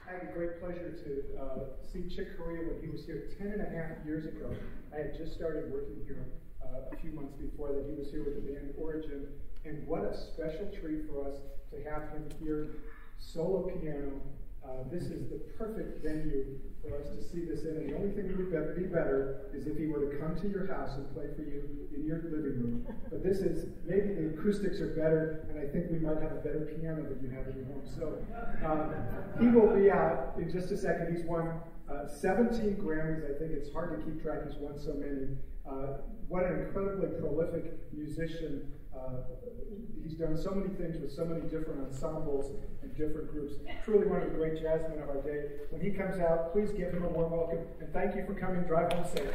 I had a great pleasure to see Chick Corea when he was here 10.5 years ago. I had just started working here a few months before that. He was here with the band Origin, and what a special treat for us to have him here, solo piano. This is the perfect venue for us to see this in, and the only thing that would be better is if he were to come to your house and play for you in your living room. But this is, maybe the acoustics are better, and I think we might have a better piano than you have in your home. So he will be out in just a second. He's won 17 Grammys. I think it's hard to keep track. He's won so many. What an incredibly prolific musician. He's done so many things with so many different ensembles and different groups. Truly one of the great jazzmen of our day. When he comes out, please give him a warm welcome, and thank you for coming. Drive home safe.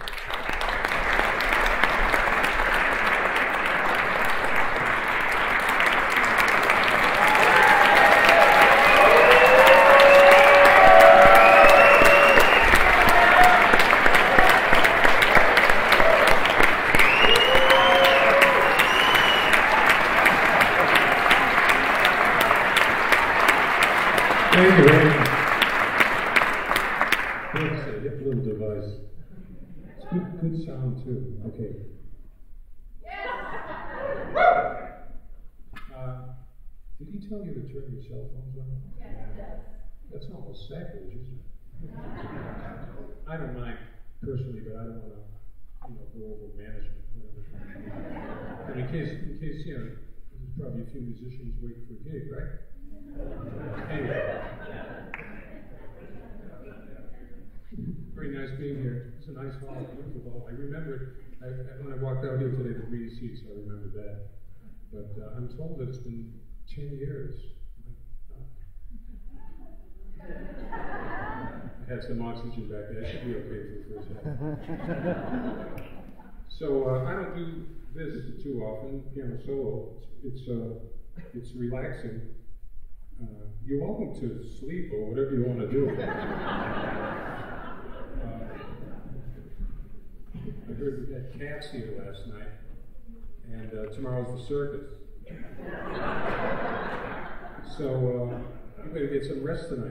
Thank you, Ray. Thanks, a hip little device. It's good sound, too. Okay. Did he tell you to turn your cell phones on? Yes. That's almost sacrilege, isn't it? I don't mind, personally, but I don't want to, go over management, whatever. And in case, there's probably a few musicians waiting for a gig, right? Anyway. Very nice being here. It's a nice hall, beautiful hall. I remember it when I walked out here today, the green seats, I remembered that. But I'm told that it's been 10 years. I had some oxygen back there. I should be okay for the first half. So I don't do this too often, piano solo. It's relaxing. You're welcome to sleep or whatever you want to do. I heard we had cats here last night, and tomorrow's the circus. So you better get some rest tonight.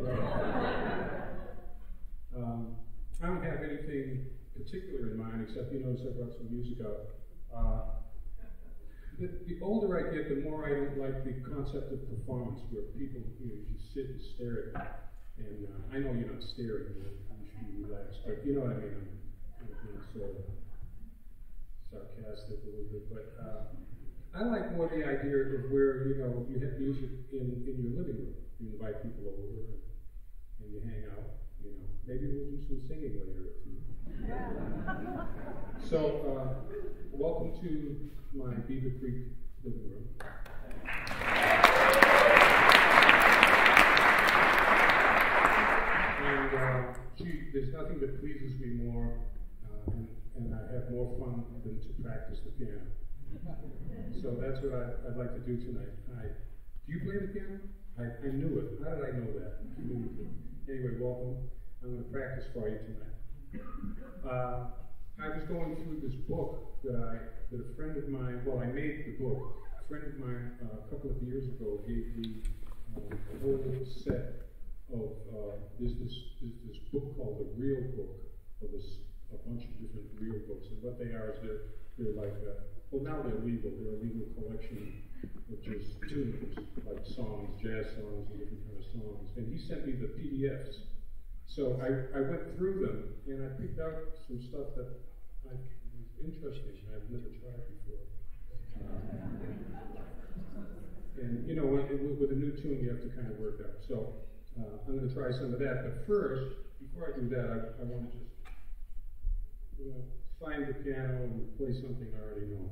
I don't have anything particular in mind, except you notice I brought some music out. The older I get, the more I don't like the concept of performance, where people just sit and stare at me. And I know you're not staring, you should be relaxed, but you know what I mean. I'm being sort of sarcastic a little bit, but I like more the idea of where you have music in your living room. You invite people over and you hang out. Maybe we'll do some singing later. So, welcome to my Beaver Creek living room. And there's nothing that pleases me more, and I have more fun than to practice the piano. So that's what I'd like to do tonight. Do you play the piano? I knew it. How did I know that? Anyway, welcome. I'm going to practice for you tonight. I was going through this book that a friend of mine, I made the book. A friend of mine a couple of years ago gave me a whole set of, there's this book called The Real Book, of a bunch of different real books. And what they are is they're like, now they're legal. They're a legal collection of just tunes, like songs, jazz songs, and different kind of songs. And he sent me the PDFs. So I went through them, and I picked out some stuff that was interesting and I've never tried before. And with a new tune, you have to kind of work out. So I'm going to try some of that. But first, before I do that, I want to just find the piano and play something I already know.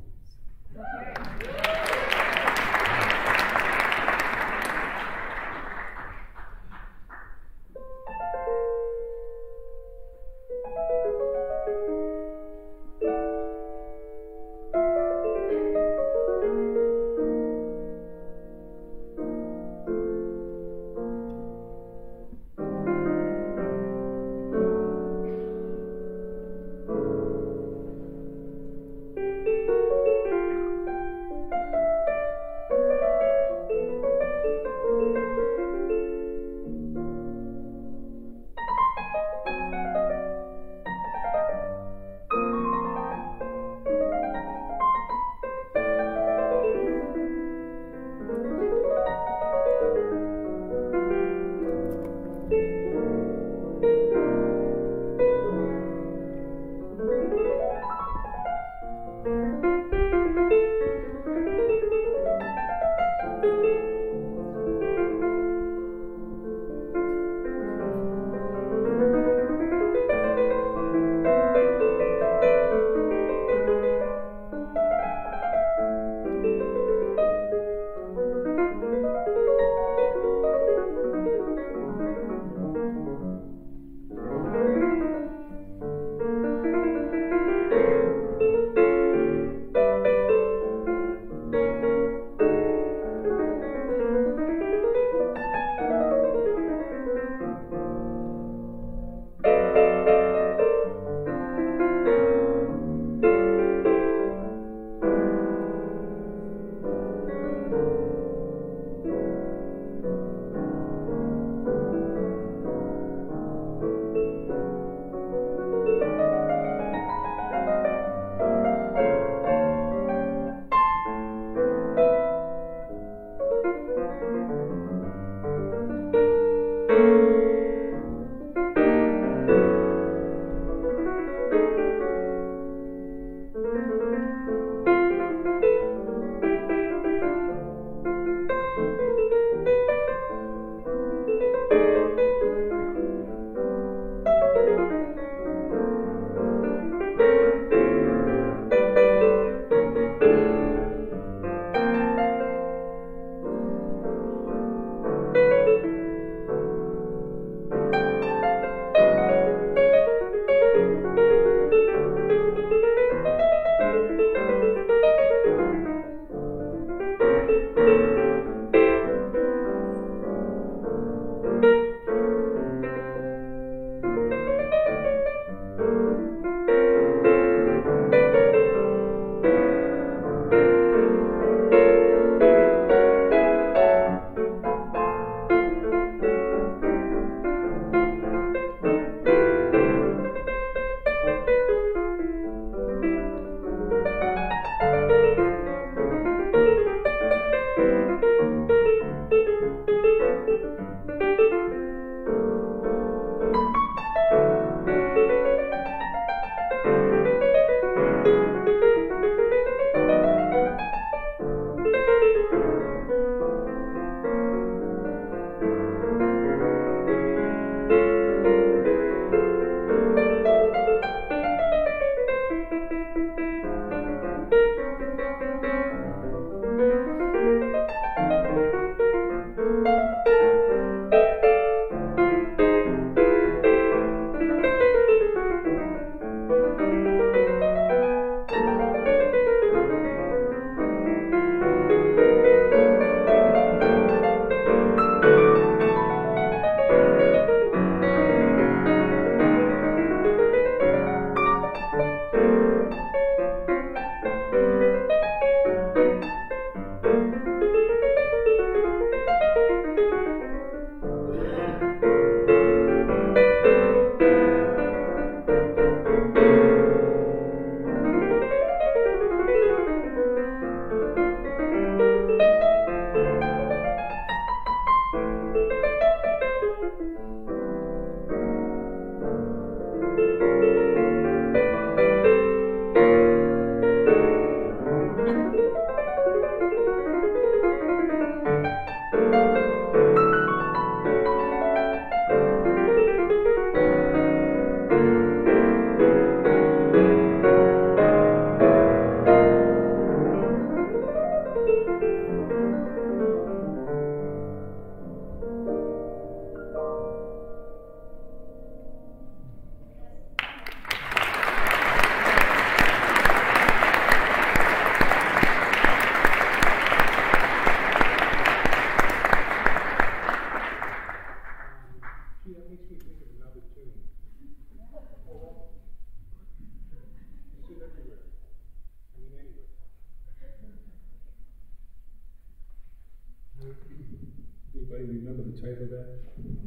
title of that?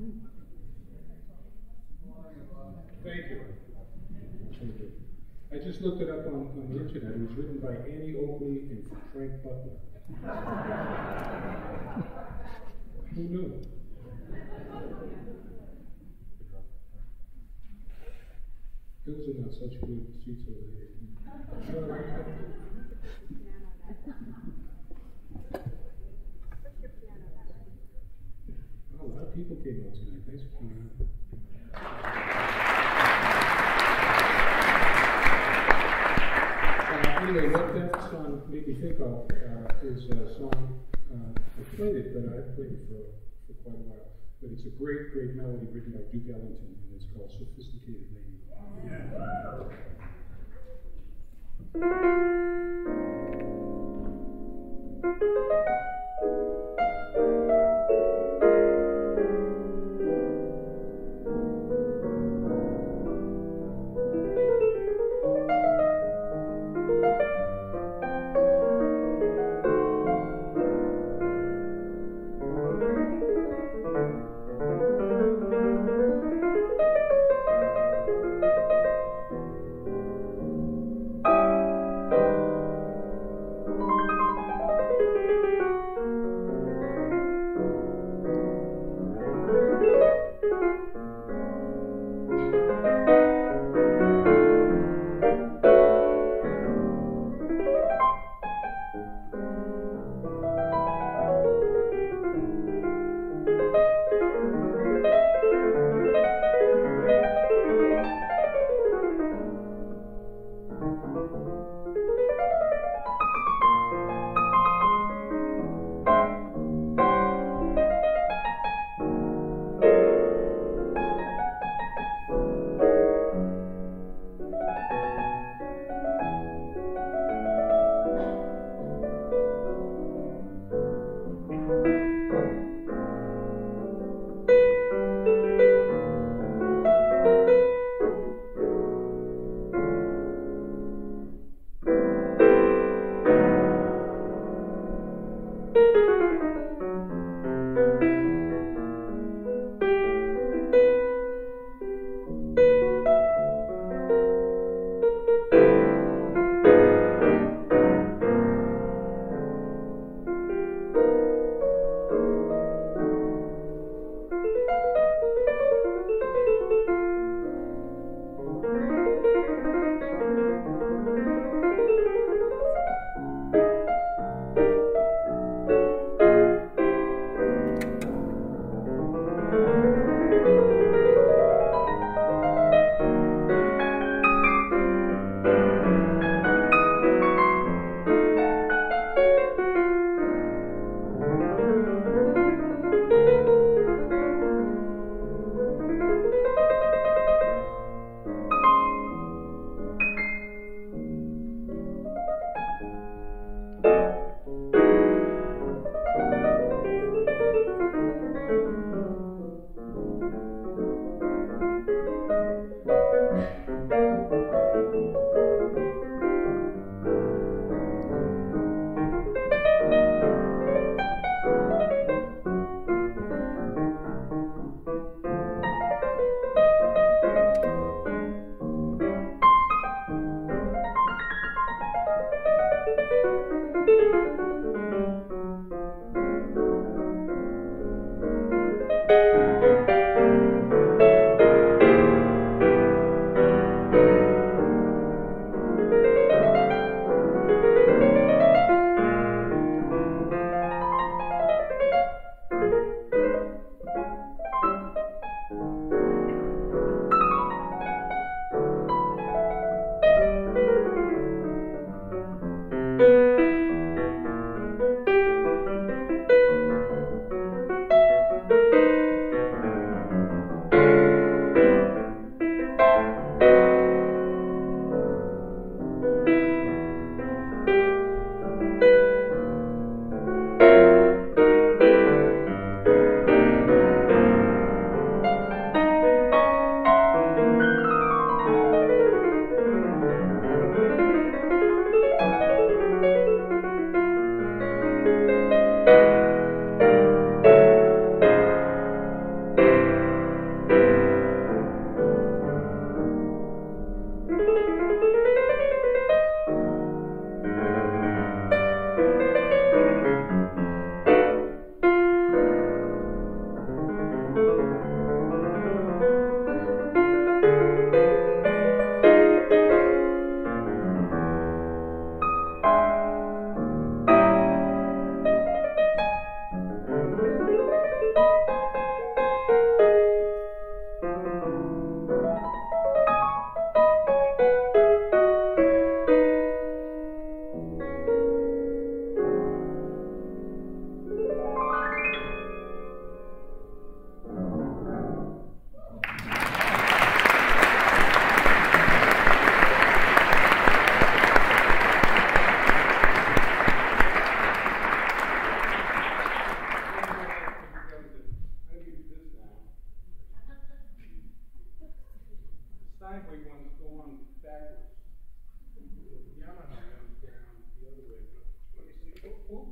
Thank you. Thank you. I just looked it up on the internet. It was written by Annie Oakley and Frank Butler. Who knew? Those are not such good seats over there. Oh, a lot of people came out tonight. Thanks for coming out. Anyway, what that song made me think of is a song, I played it, but I've played it for quite a while. But it's a great, great melody written by Duke Ellington, and it's called Sophisticated Lady. Steinway ones go on backwards. Yamaha ones down the other way. Let me see. Oh.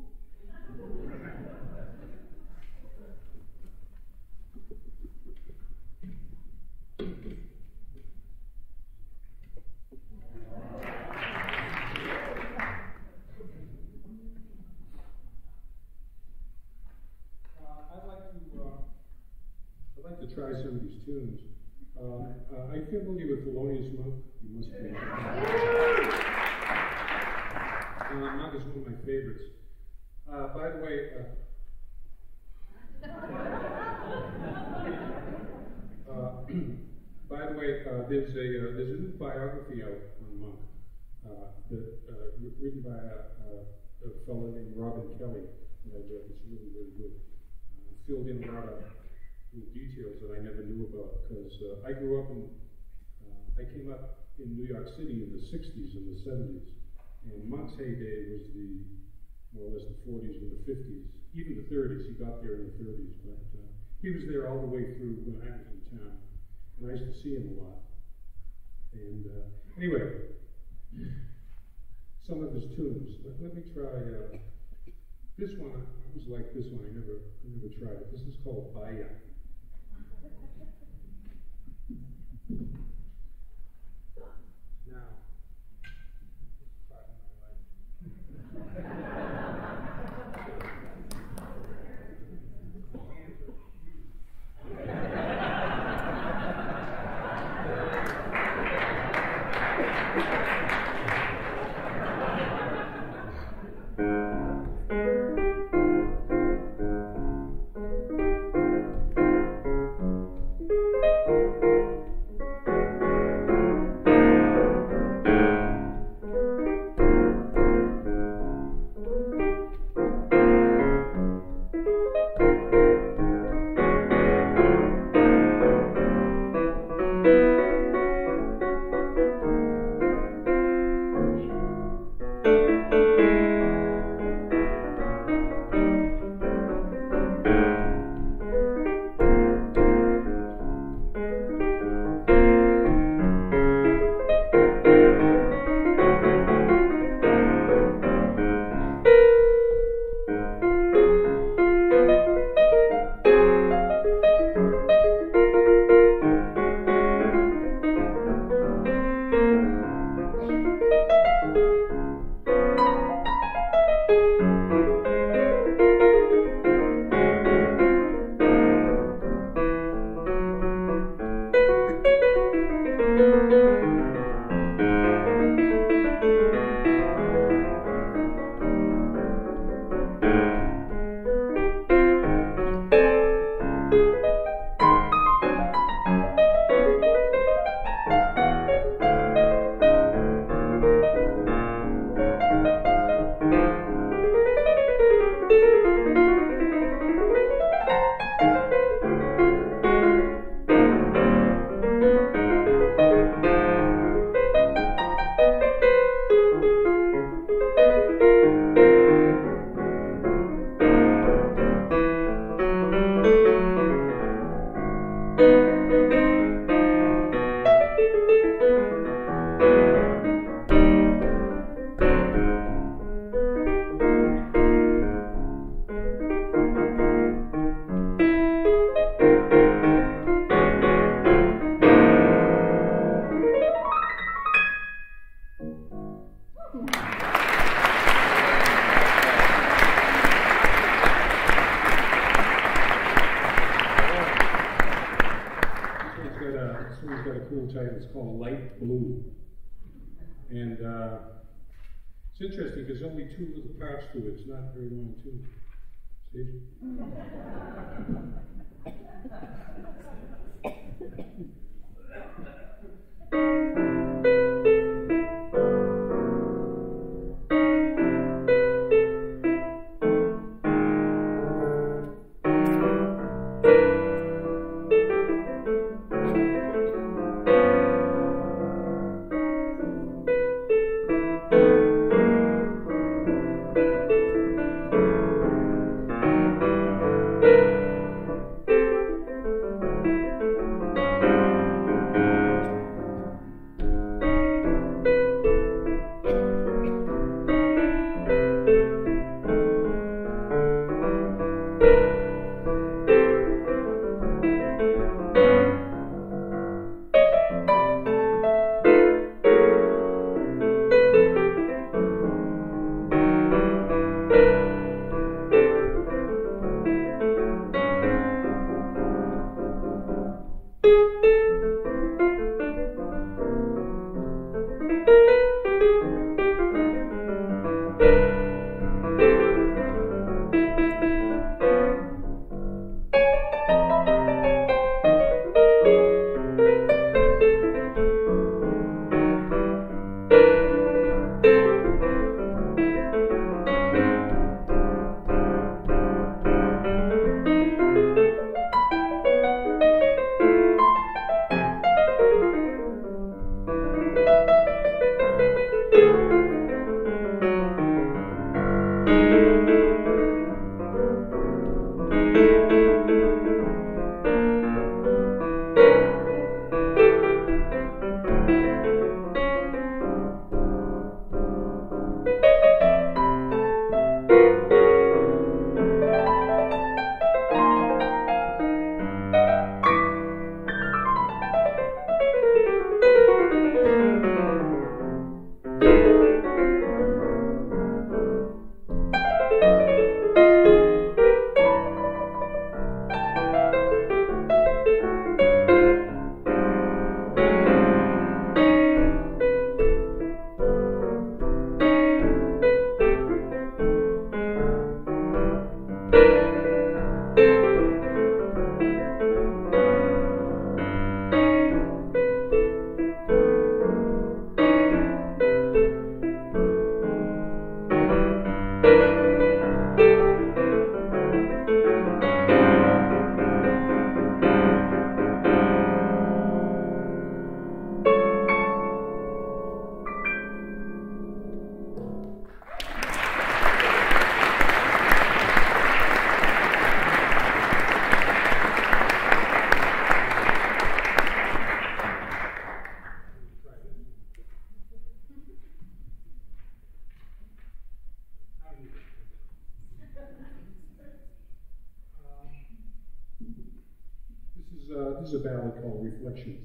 I'd like to try some of these tunes. Are you familiar with Thelonious Monk? You must be. Monk is one of my favorites. By the way, there's a new biography out on Monk written by a fellow named Robin Kelly that I read. It's really, really good. Filled in a lot of details that I never knew about, because I grew up I came up in New York City in the 60s and the 70s, and Monk's heyday was more or less the 40s and the 50s, even the 30s. He got there in the 30s, but he was there all the way through when I was in town, and I used to see him a lot. And anyway, some of his tunes. Let me try this one. I always like this one. I never tried it. This is called Baya. Now, part of my life. This one's got a cool title. It's called Light Blue. And it's interesting because only 2 little parts to it. It's not very long too. See? This is a ballad called Reflections.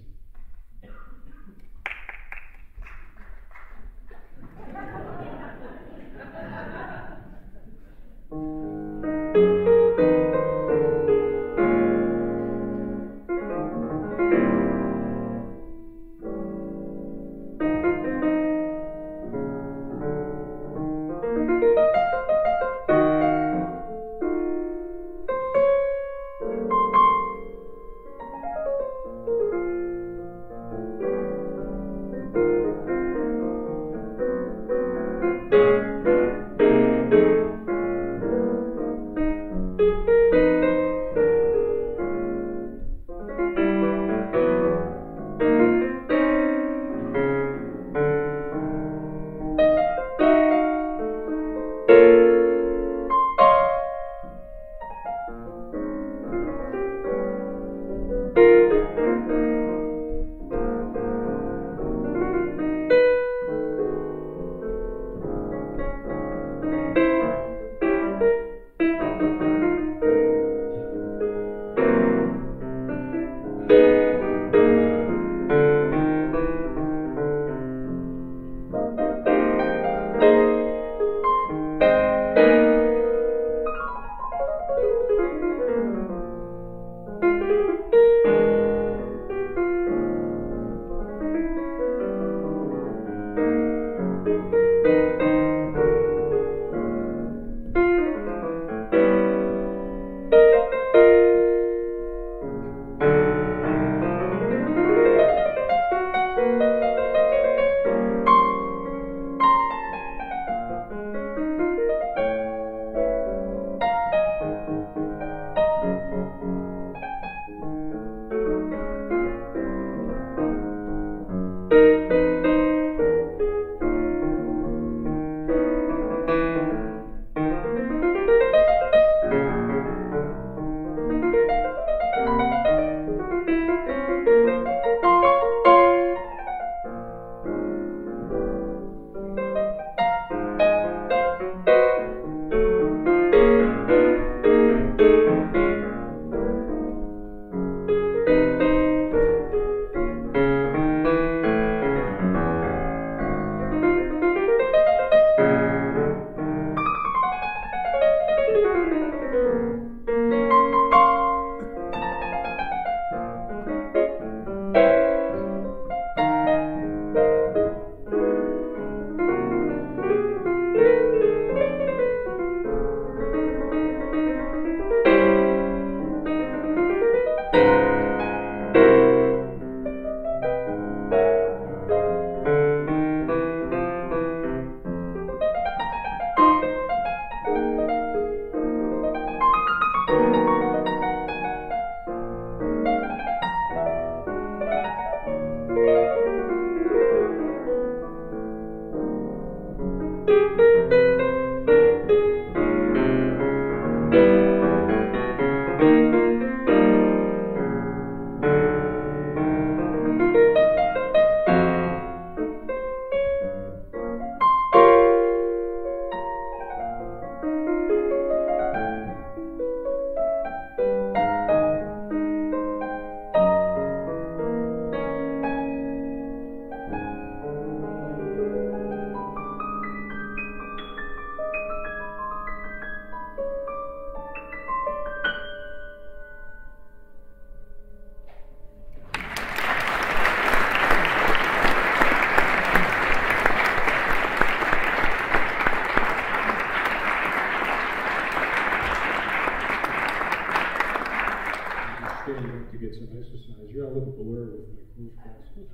you all look a blur with my closed glasses.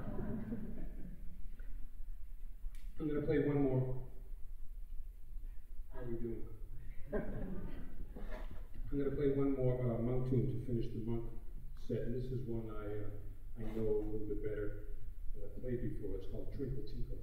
I'm going to play one more. How are we doing? I'm going to play one more Monk tune to finish the Monk set, and this is one I know a little bit better that I've played before. It's called Trinkle, Tinkle.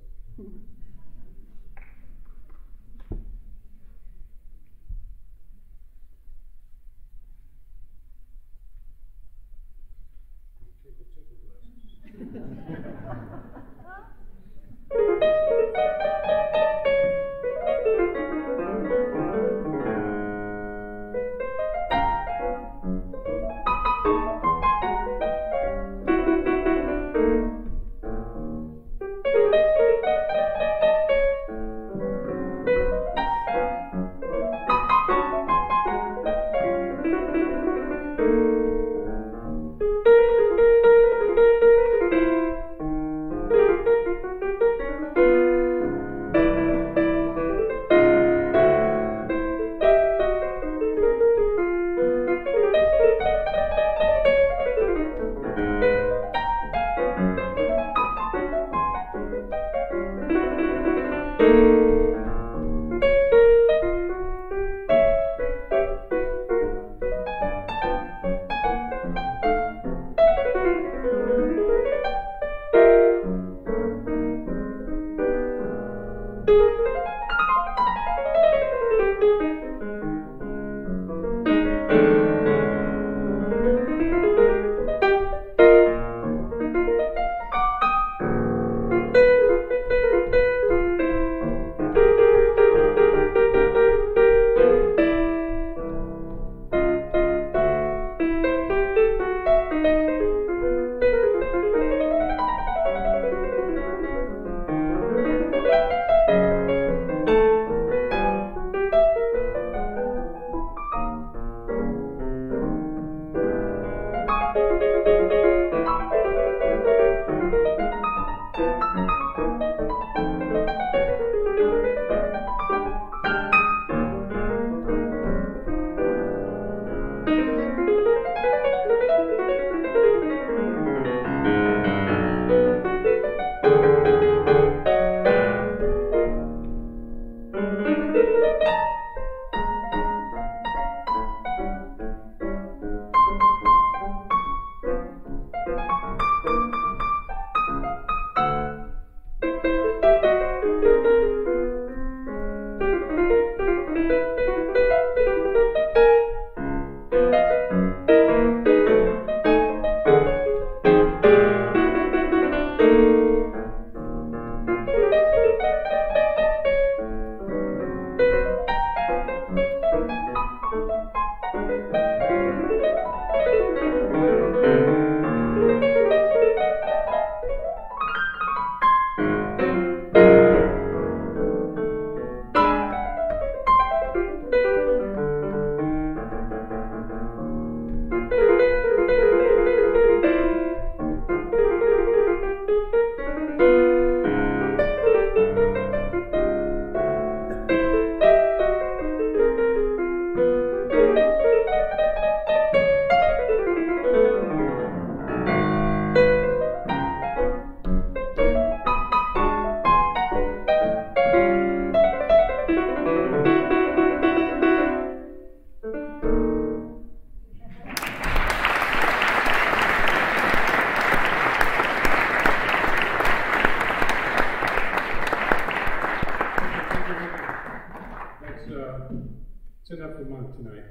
It's enough for Monk tonight.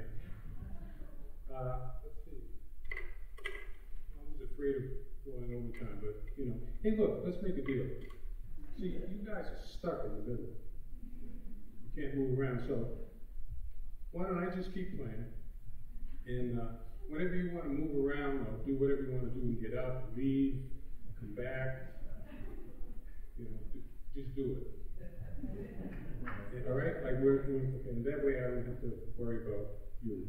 Let's see. I was afraid of going overtime, but, you know. Hey, look, let's make a deal. See, you guys are stuck in the middle. You can't move around, so why don't I just keep playing? And whenever you want to move around or do whatever you want to do and get up, leave, come back, you know, just do it. All right? Like and that way I don't have to worry about you.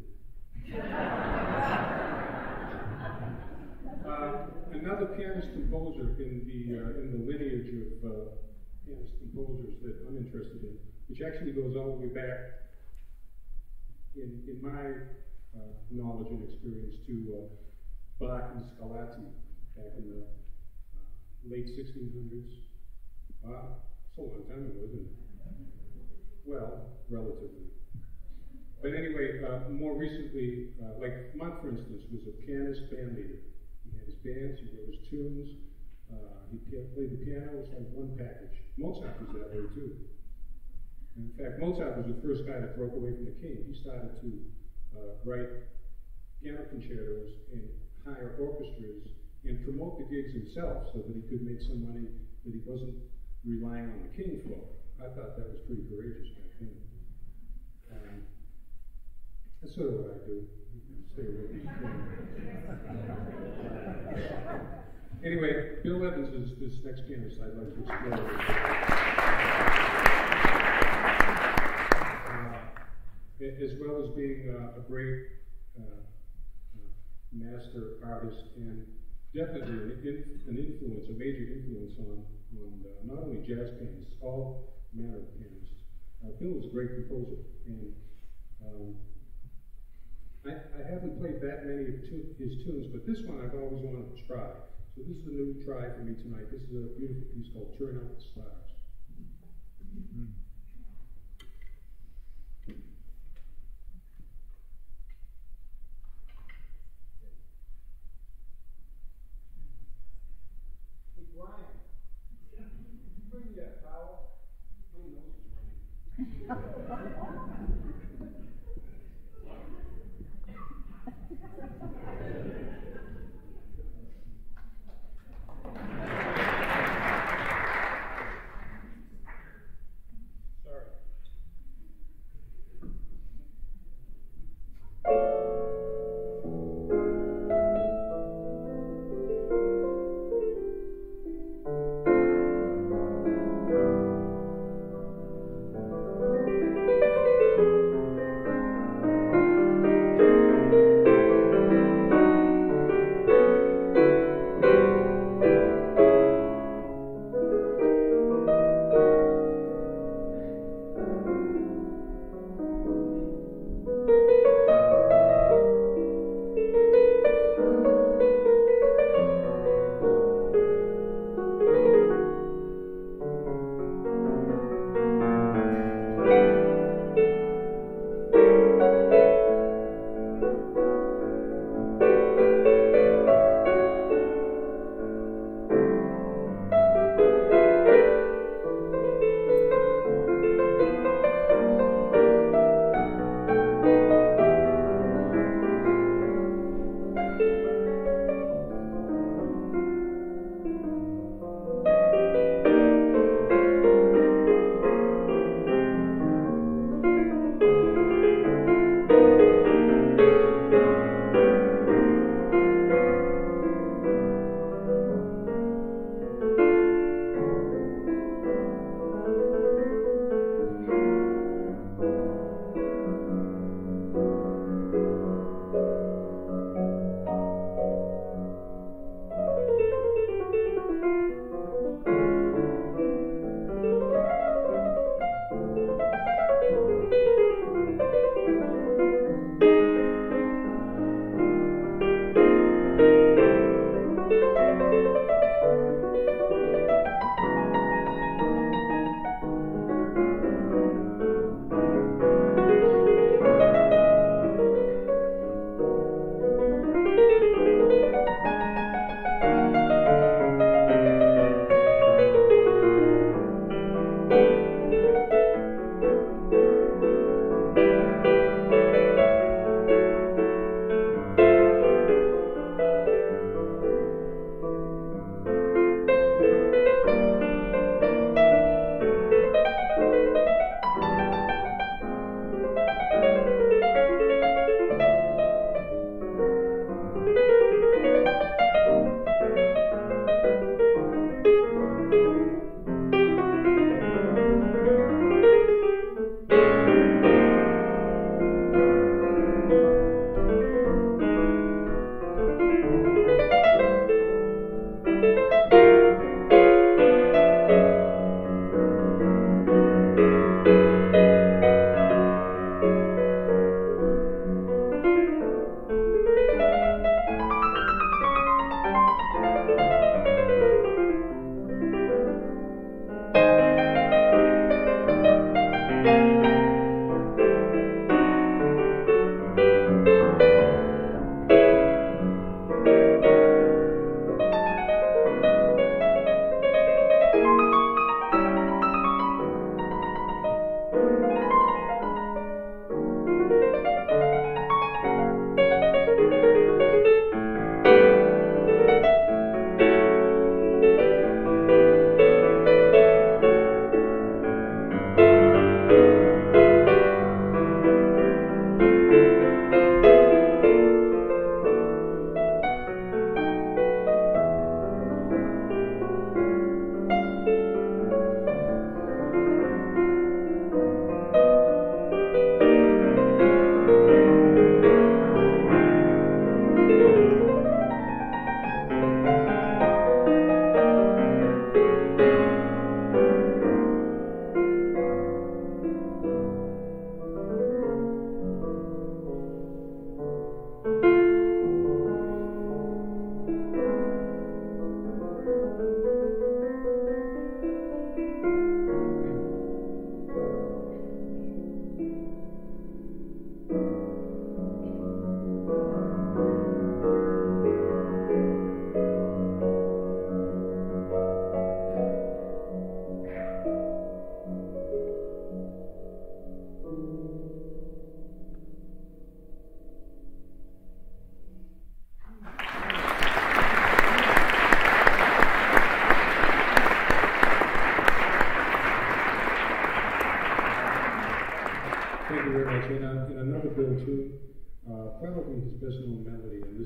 Another pianist composer in the lineage of pianist composers that I'm interested in, which actually goes all the way back in my knowledge and experience to Bach and Scarlatti back in the late 1600s. Wow, it's a long time ago, isn't it? Well, relatively. But anyway, more recently, like Monk, for instance, was a pianist band leader. He had his bands, he wrote his tunes, he played the piano. It was like one package. Mozart was that way too. In fact, Mozart was the first guy that broke away from the king. He started to write piano concertos and hire orchestras and promote the gigs himself so that he could make some money that he wasn't relying on the king for. I thought that was pretty courageous back then. That's sort of what I do. Stay with me. Anyway, Bill Evans is this next pianist I'd like to explore. As well as being a great master artist and definitely an influence, a major influence on not only jazz pianists, all manner of pianists. Bill was a great composer, and I haven't played that many of his tunes, but this one I've always wanted to try. So this is a new try for me tonight. This is a beautiful piece called Turn Out the Stars. Hey, Brian, you bring me that Powell? My nose is running.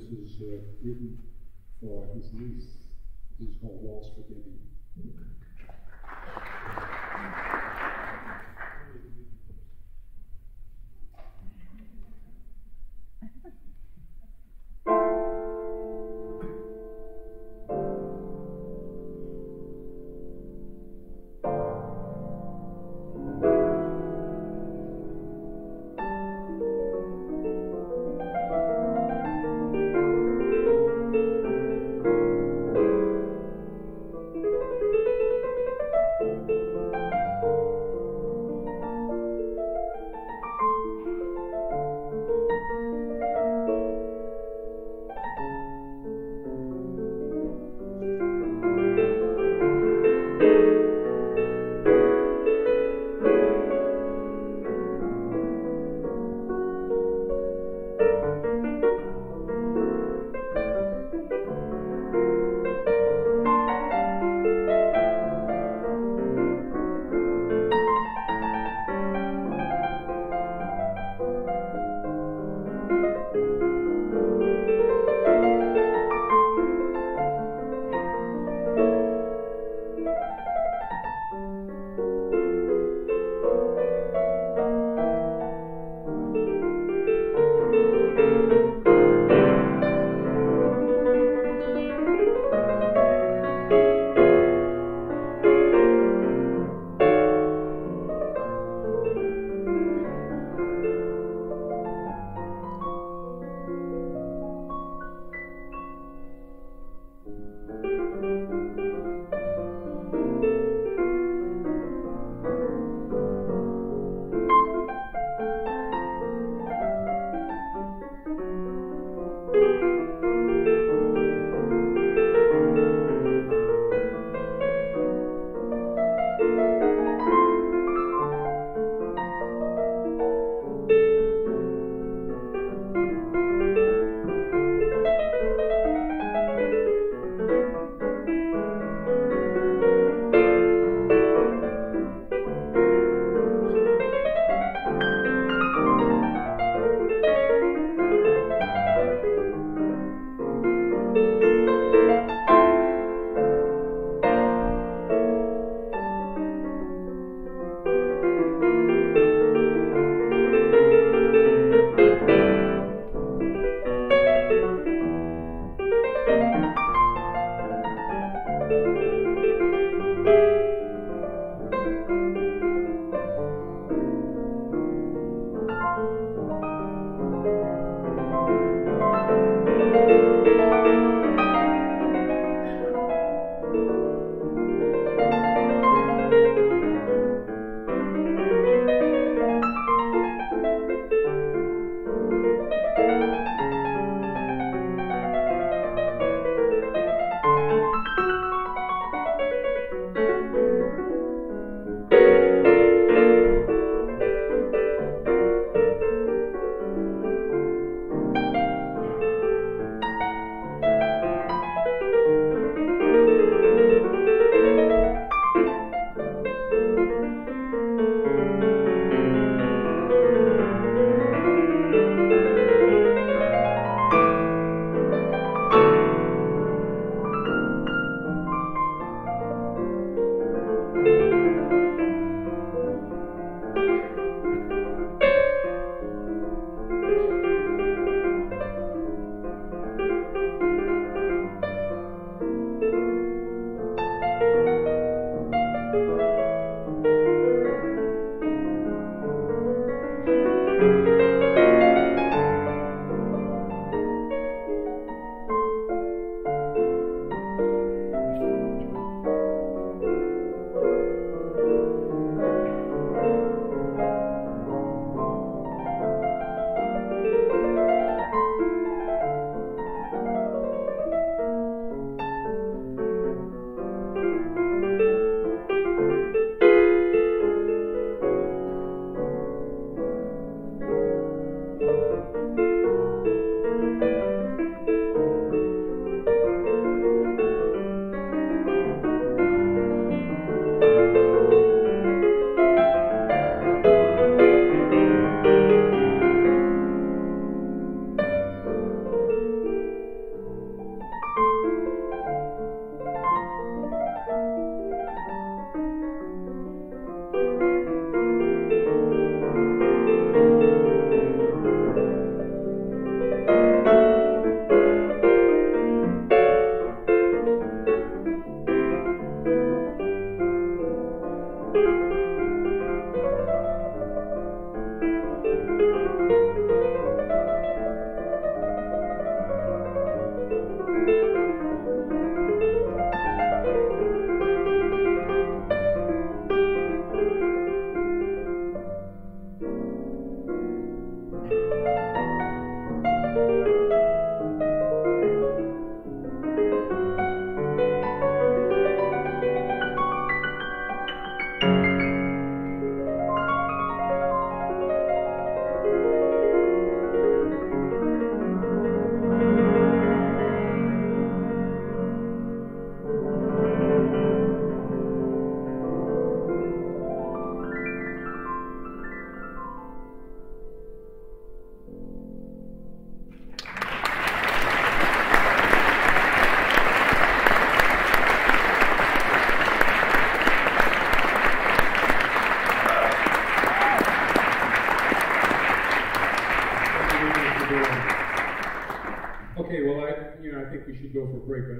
is written for his niece. This is called Waltz For Debbie.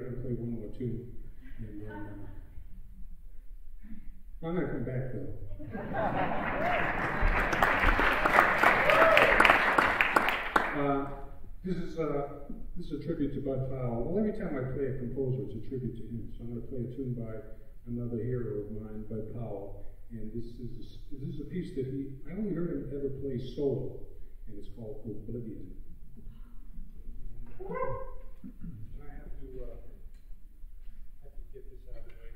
going to play one more tune, and then I'm going to come back though. This is a tribute to Bud Powell. Well, every time I play a composer, it's a tribute to him. So I'm going to play a tune by another hero of mine, Bud Powell. And this is a piece that I only heard him ever play solo, and it's called Oblivion. And I have to get this out of the way.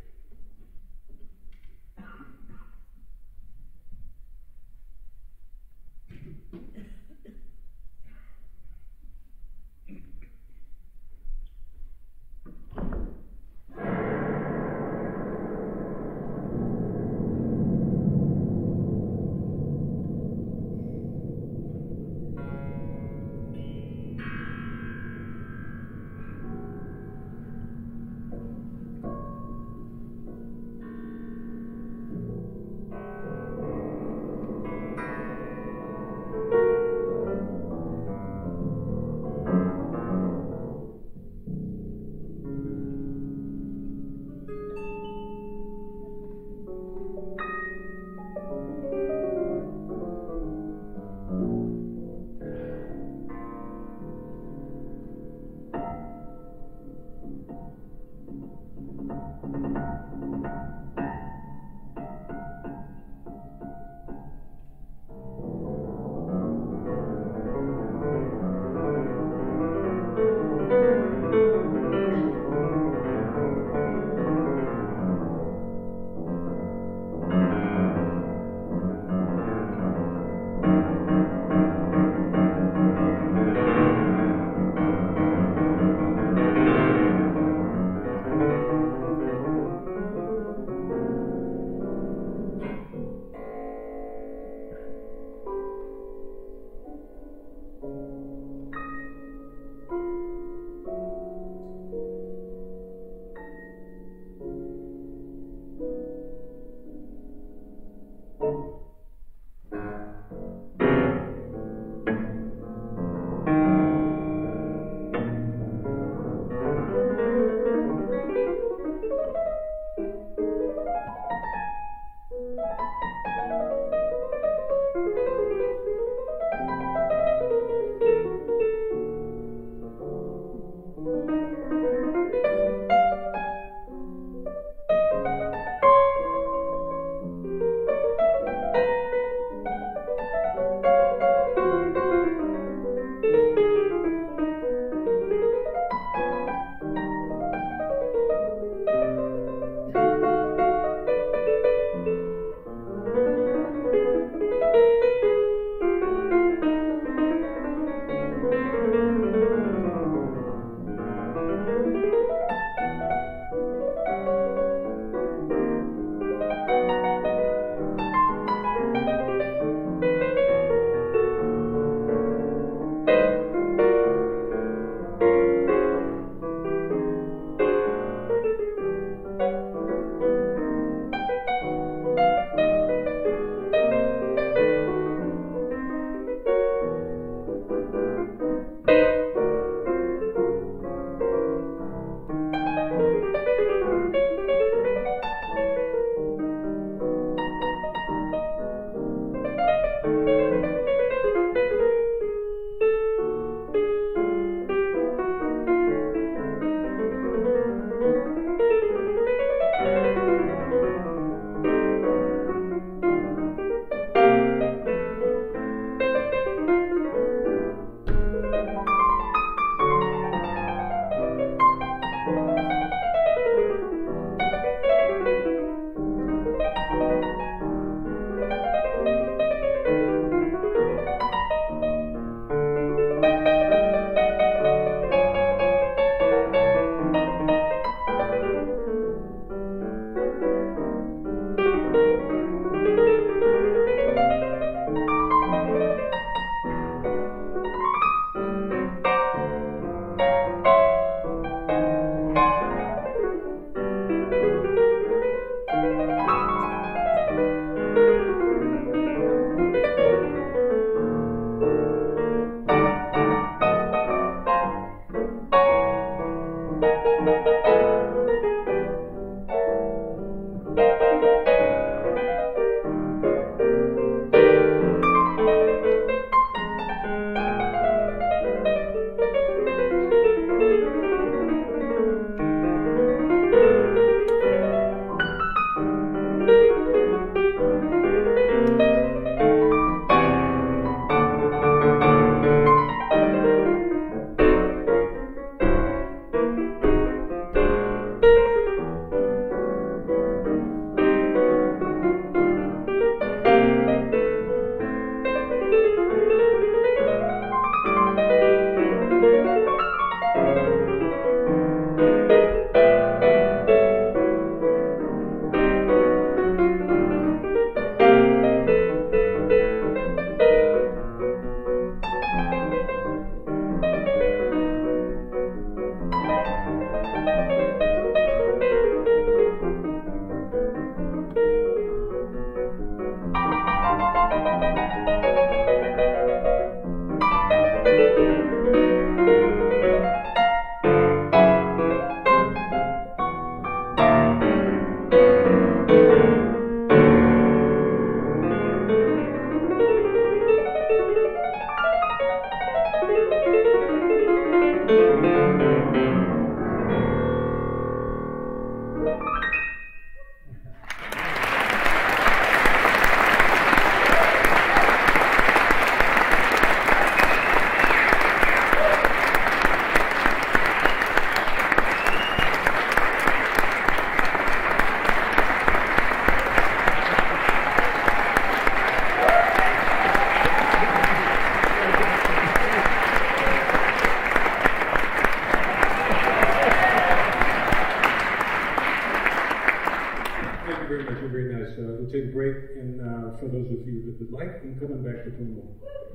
very much. You're very nice. We'll take a break, and for those of you that would like, I'm coming back to Tinkle.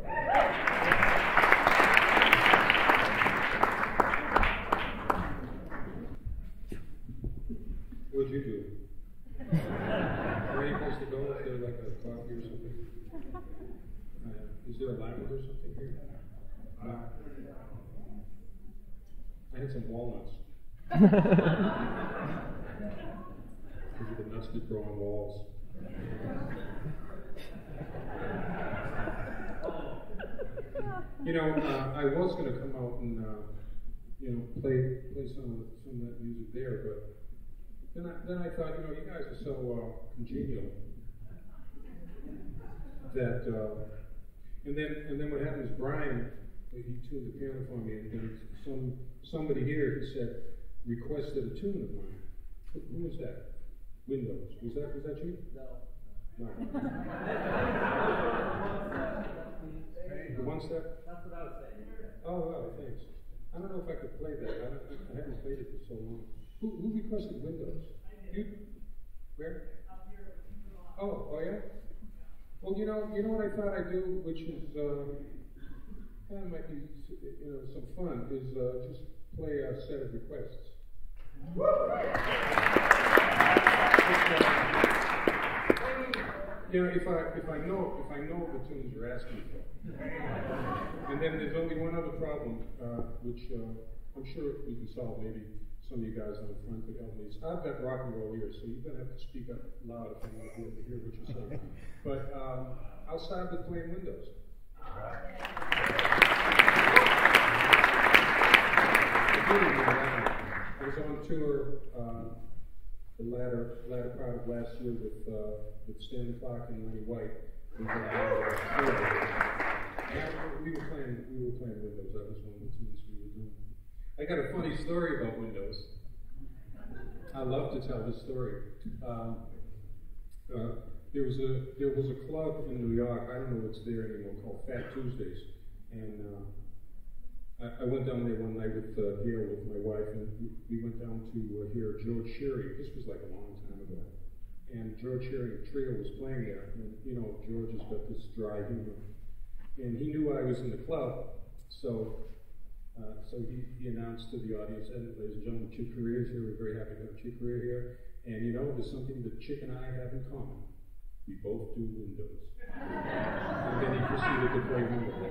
What'd you do? Any place to go? Is there like a coffee or something? Is there a lemon or something here? I had some walnuts. These are the nuts that grow on walls. You know, I was going to come out and play some of that music there, but then I thought, you guys are so congenial that, and then what happened is Brian, he tuned the piano for me, and then somebody here who said requested a tune of mine. Who was that? Windows. Was that you? No. The one step? That's what I was saying. Oh, well, thanks. I don't know if I could play that. I haven't played it for so long. Who requested Windows? You? Where? Oh, yeah? Well, you know what I thought I'd do, which is, might be, some fun, is just play a set of requests. If I know the tunes you're asking for. And then there's only one other problem, which I'm sure we can solve. Maybe some of you guys on the front could help me. I've got rock and roll ears, so you're going to have to speak up loud if I want to be able to hear what you're saying. But I'll start with playing Windows. I was on tour the latter part of last year with Stanley Clark and Lenny White. We were playing Windows. That was one of the tunes we were doing. I got a funny story about Windows. I love to tell this story. There was a club in New York. I don't know what's there anymore, called Fat Tuesdays, and I went down there one night with Gail, with my wife, and we went down to hear George Sherry. This was like a long time ago. And George Sherry Trio was playing there. And, George has got this dry humor. And he knew I was in the club, so he announced to the audience, and ladies and gentlemen, Chick Corea is here. We're very happy to have Chick Corea here. And, there's something that Chick and I have in common. We both do Windows. And then he proceeded to play Windows.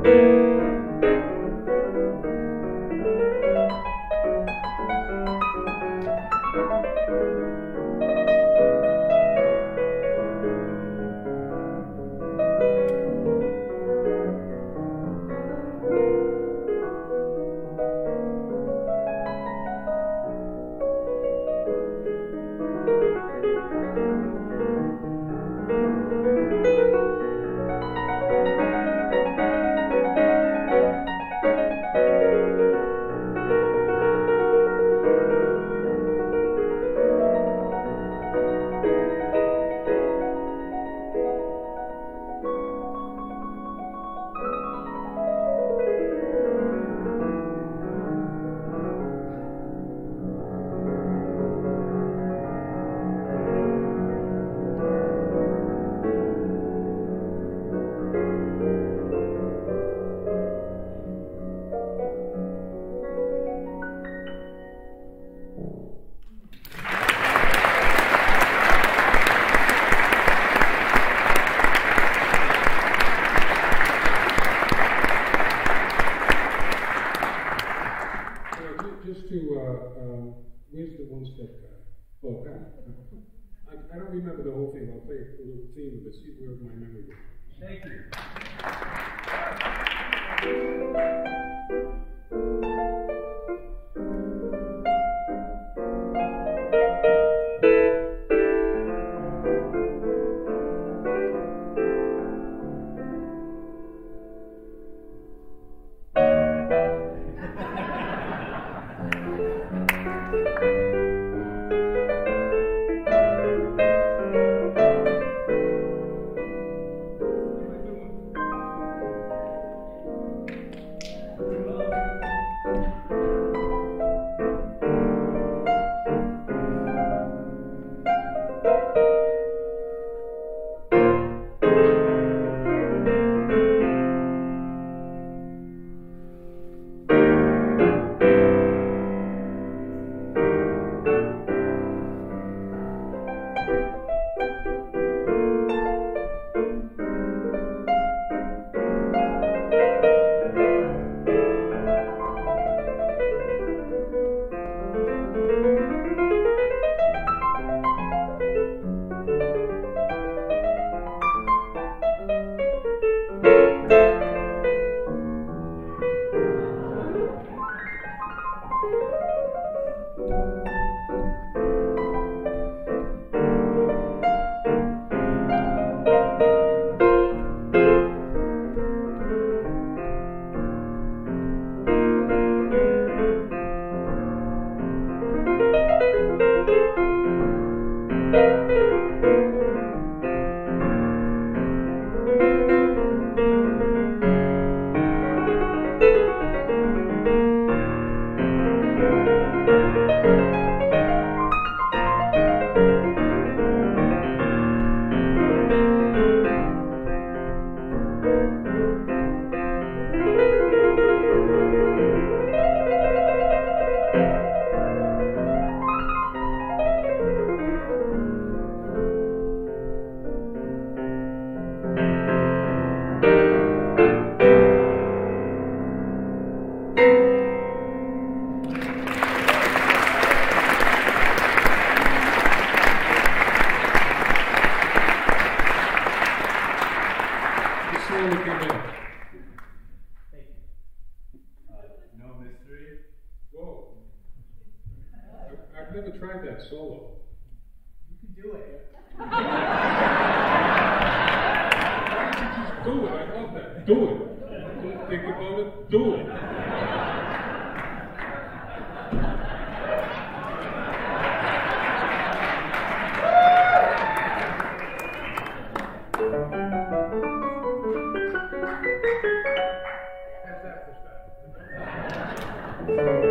Where's the one-step guy? Oh, I don't remember the whole thing. I'll play a little theme of it, see where my memory goes. Thank you. Solo. You can do it. Do it. I love that. Do it. Don't think about it. Do it. How's that for style?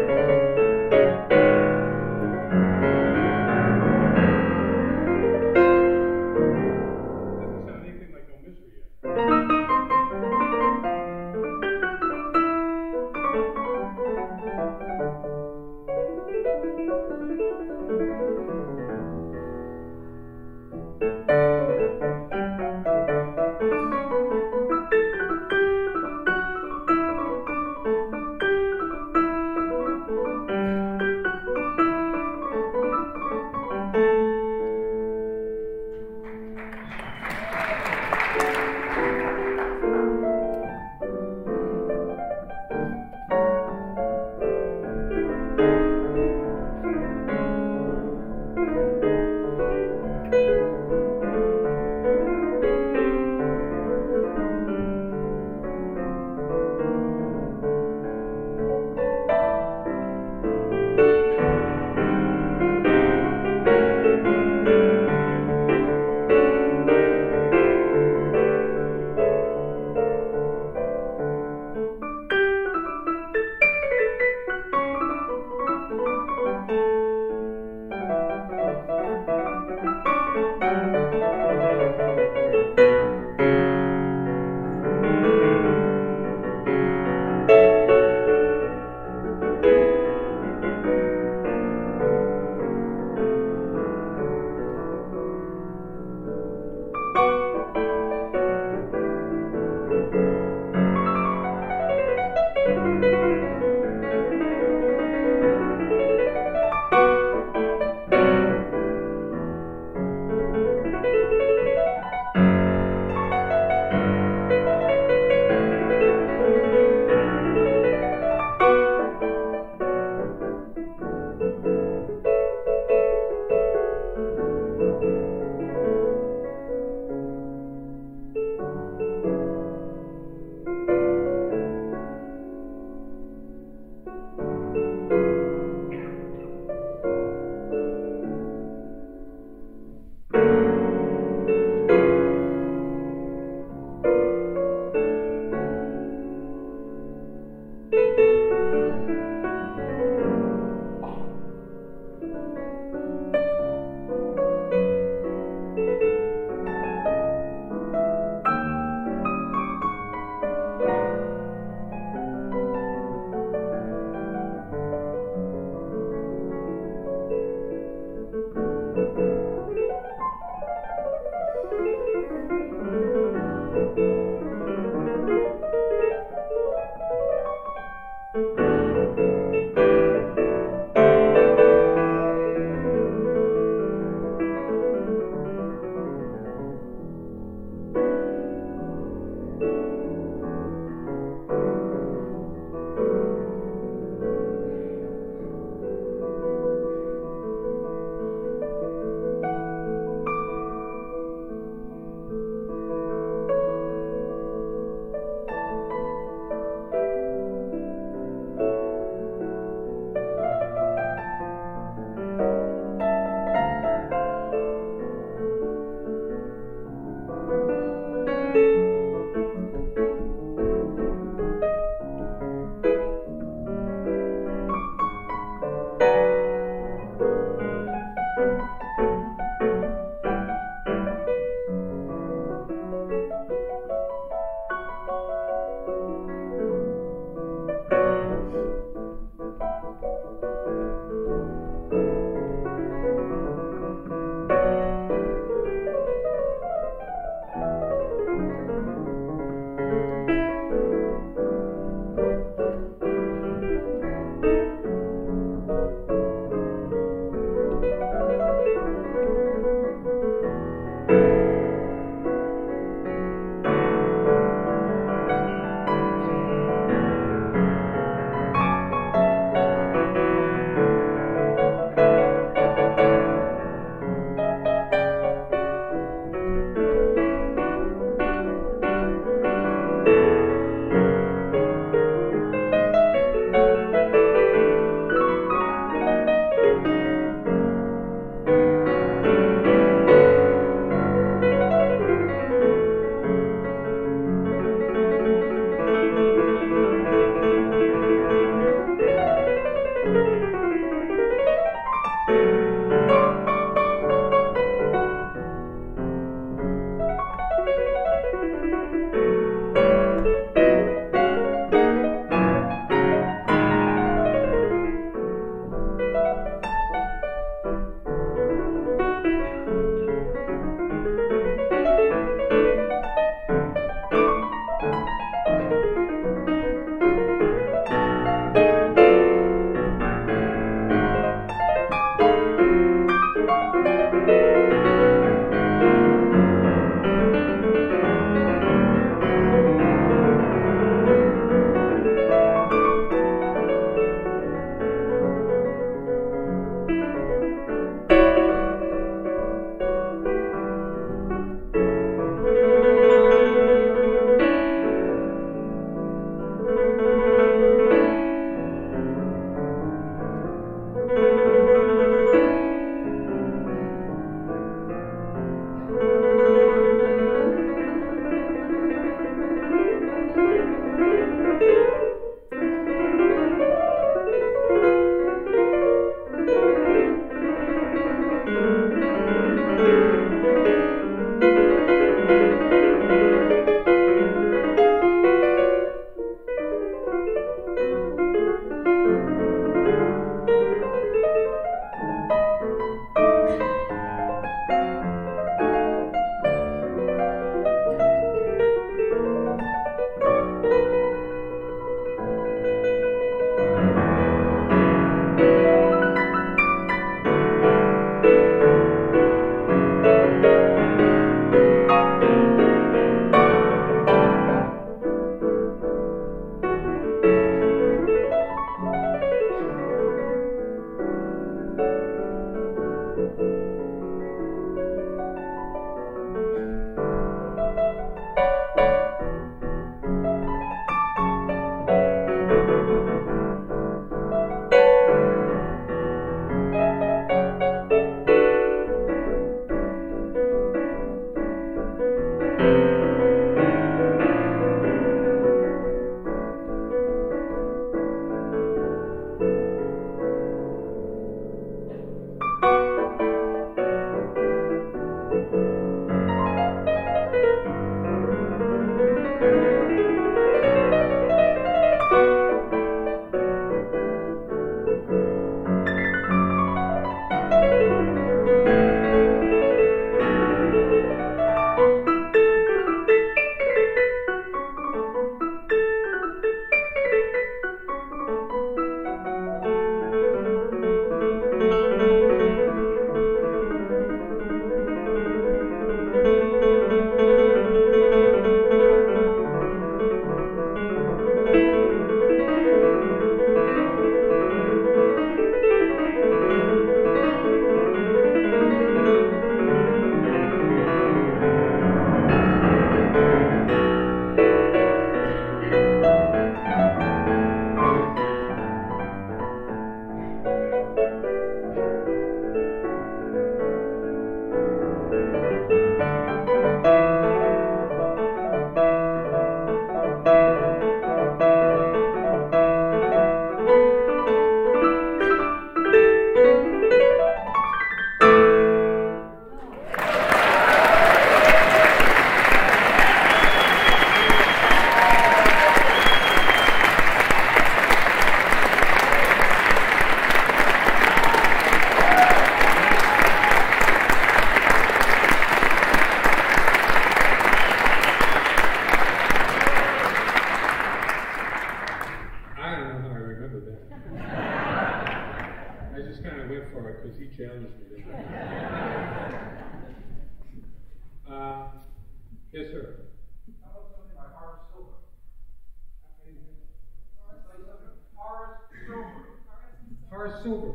over.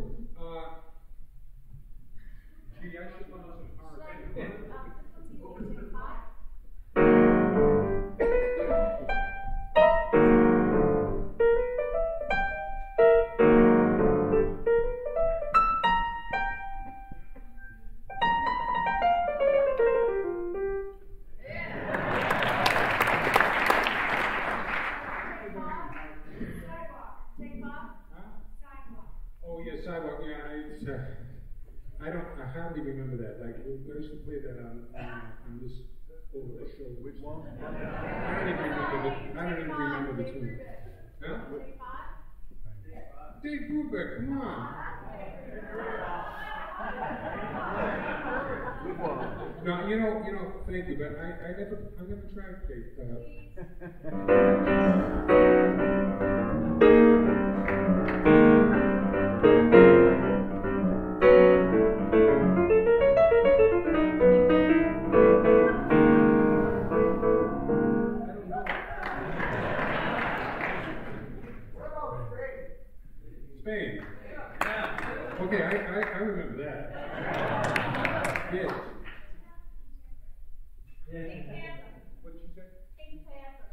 Gee, I should learn some power. I hardly remember that. Like, we used to play that on this over the shoulder. Which one? I don't even remember the tune. Huh? Dave Brubeck, come on. No, you know, thank you, but I never tried Dave. Okay, I remember that. Yes. What did you say? Pink Panther.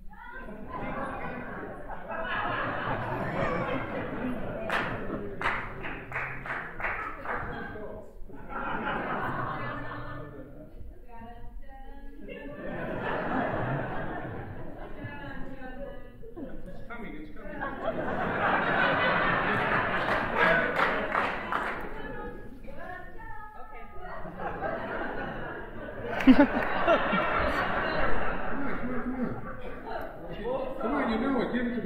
It's coming. Come on, you know it. Give it to me.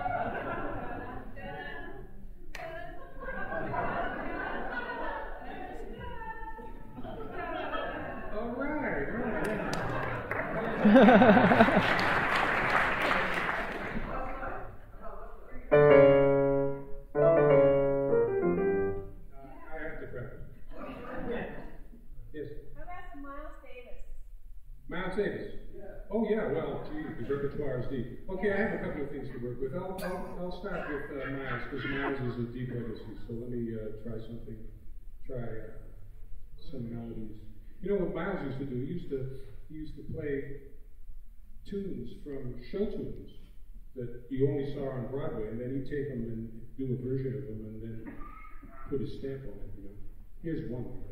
All right. I have to practice. Yes. How about some Miles Davis? Miles Davis? Yeah. Oh yeah, well, gee, the repertoire is deep. Okay, I have a couple of things to work with. I'll start with Miles, because Miles is a deep legacy, so let me try something. Some melodies. You know what Miles used to do? He used to play tunes from show tunes that you only saw on Broadway, and then he'd take them and do a version of them and then put his stamp on it, you know. Here's one of them.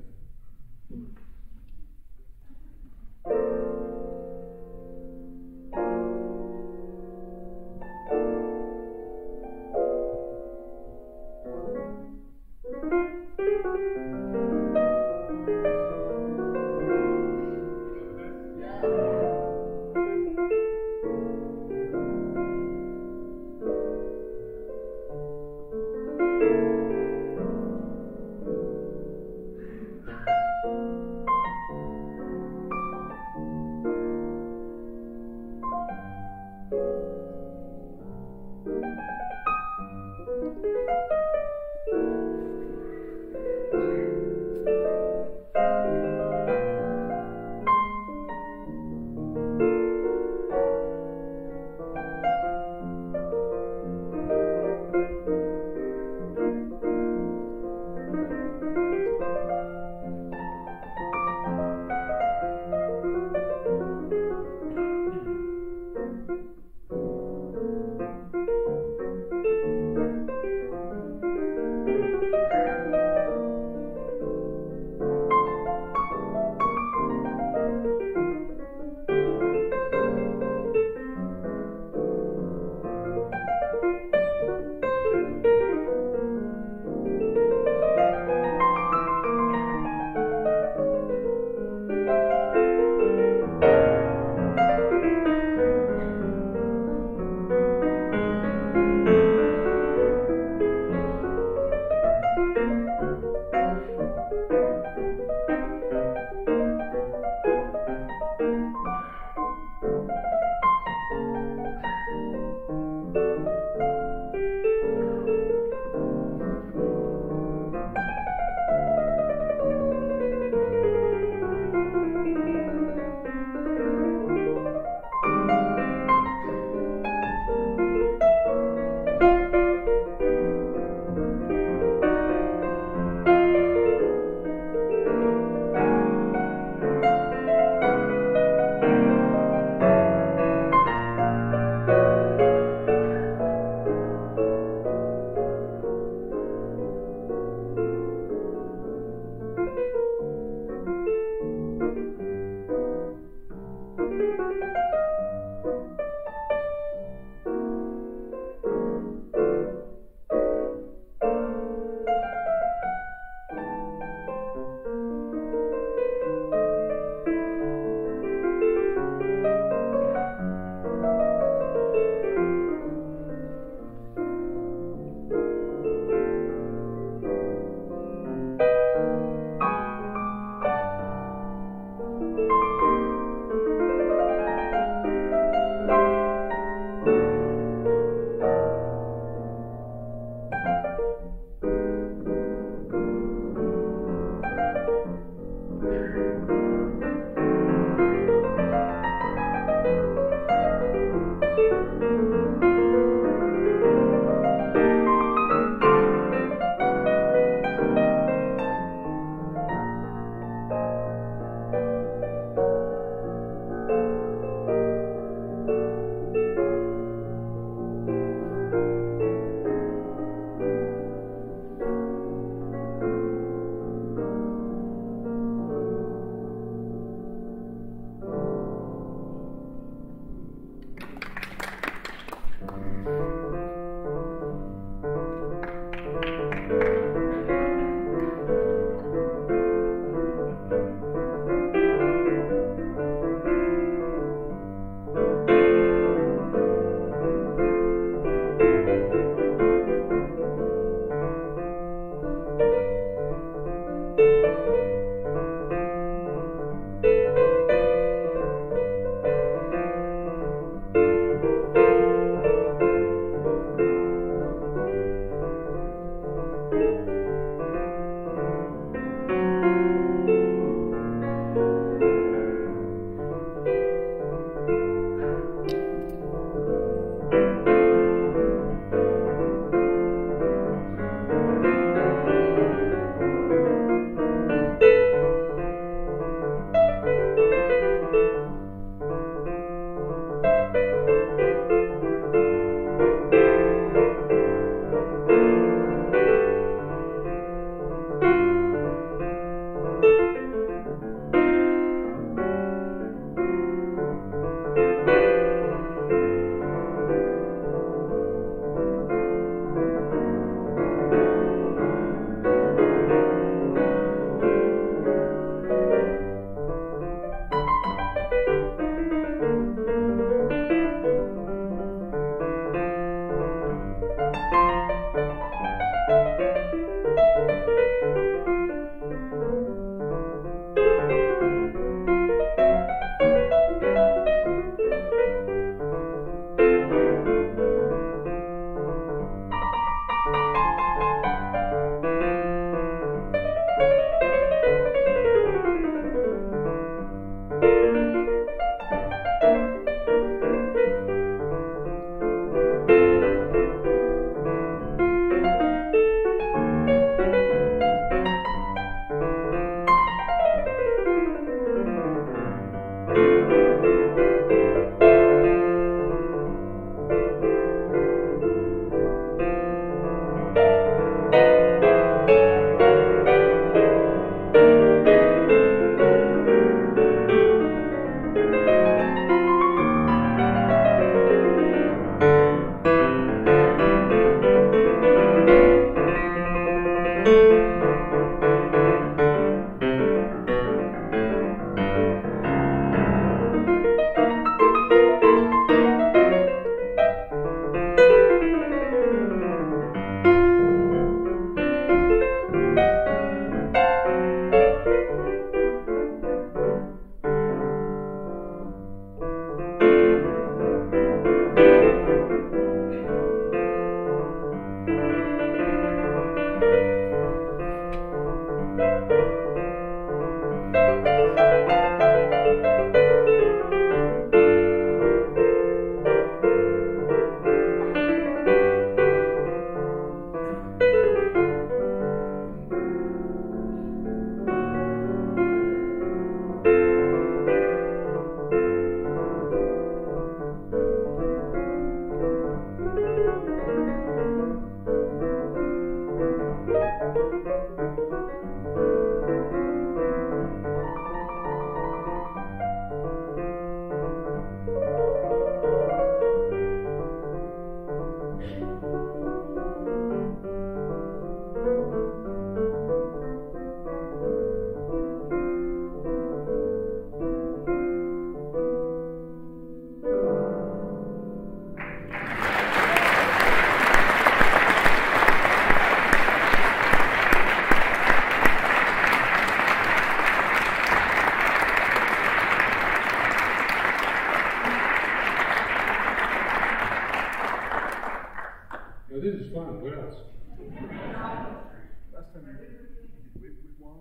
Oh, this is fun. What else? Last time we did Wigwam.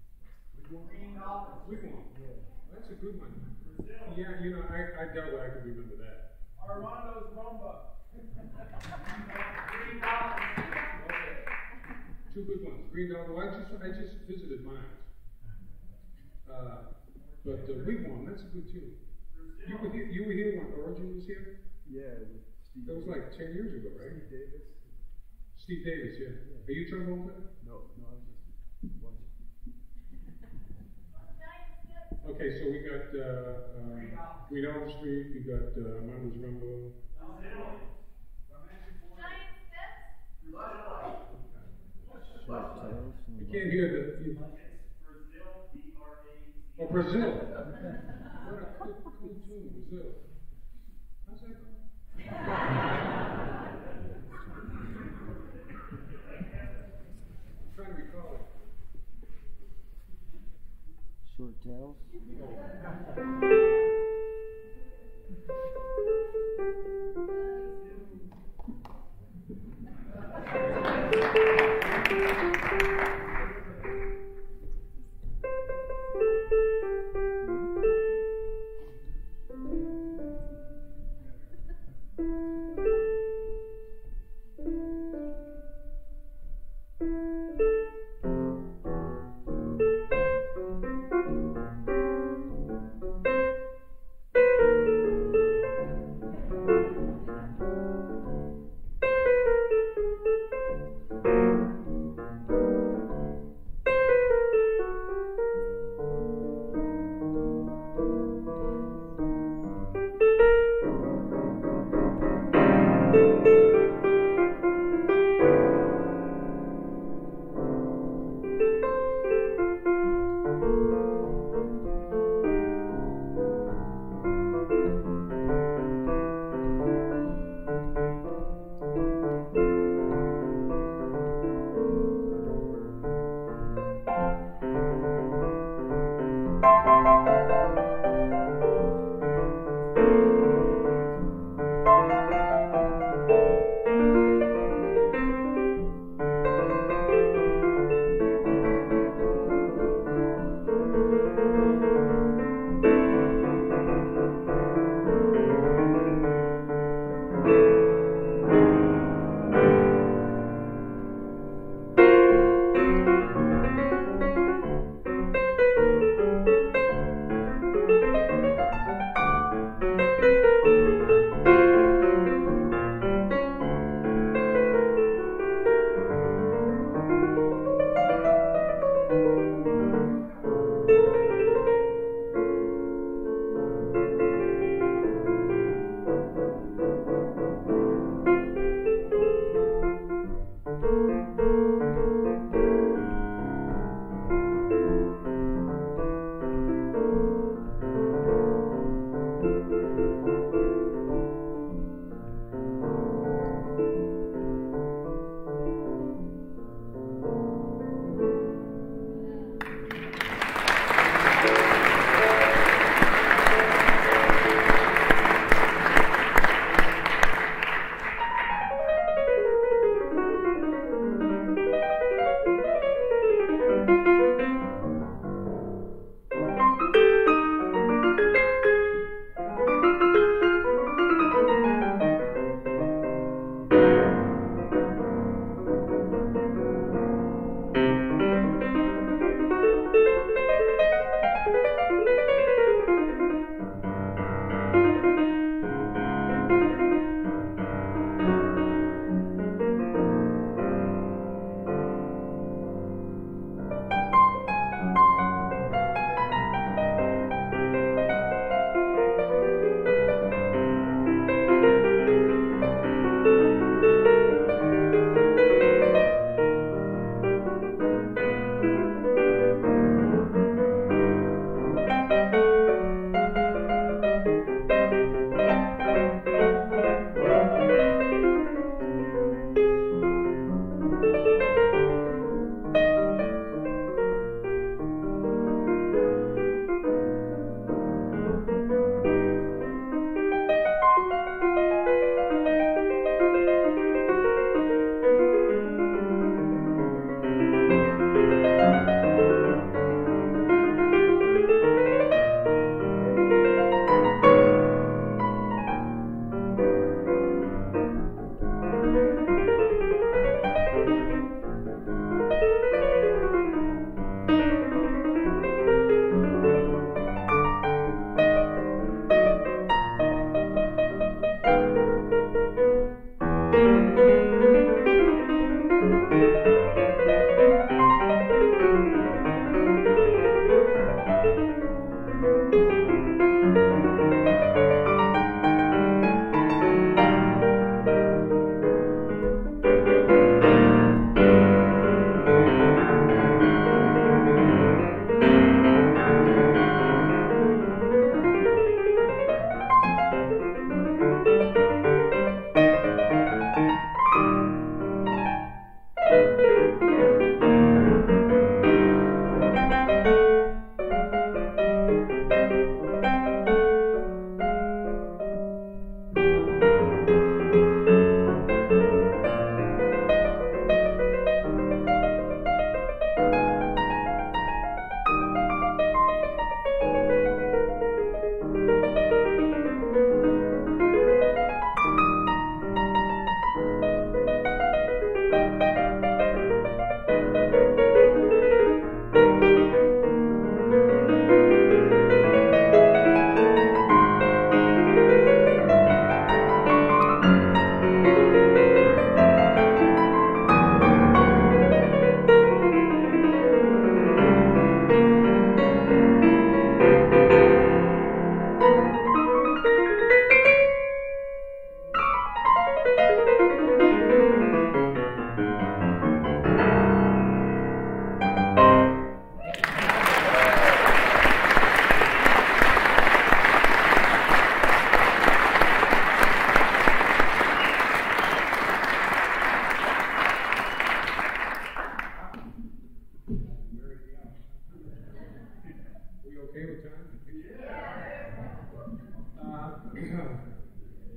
Wigwam. Yeah. That's a good one. Yeah, you know, I doubt I could remember that. Armando's Rumba. Okay. Two good ones. Green Dog. Well, I just visited mine. But Wigwam, that's a good tune. You were here when Origin was here? Yeah, with Steve. That was like 10 years ago, right? Steve Davis. Steve Davis, yeah. Are you trombone player? No, I was just watching. Okay, so we got Green Elm Street, we got Armando's Rumbo. You can't hear the. Oh, Brazil. What a cool tune, Brazil. How's that go? I'm trying to recall it. Short tails.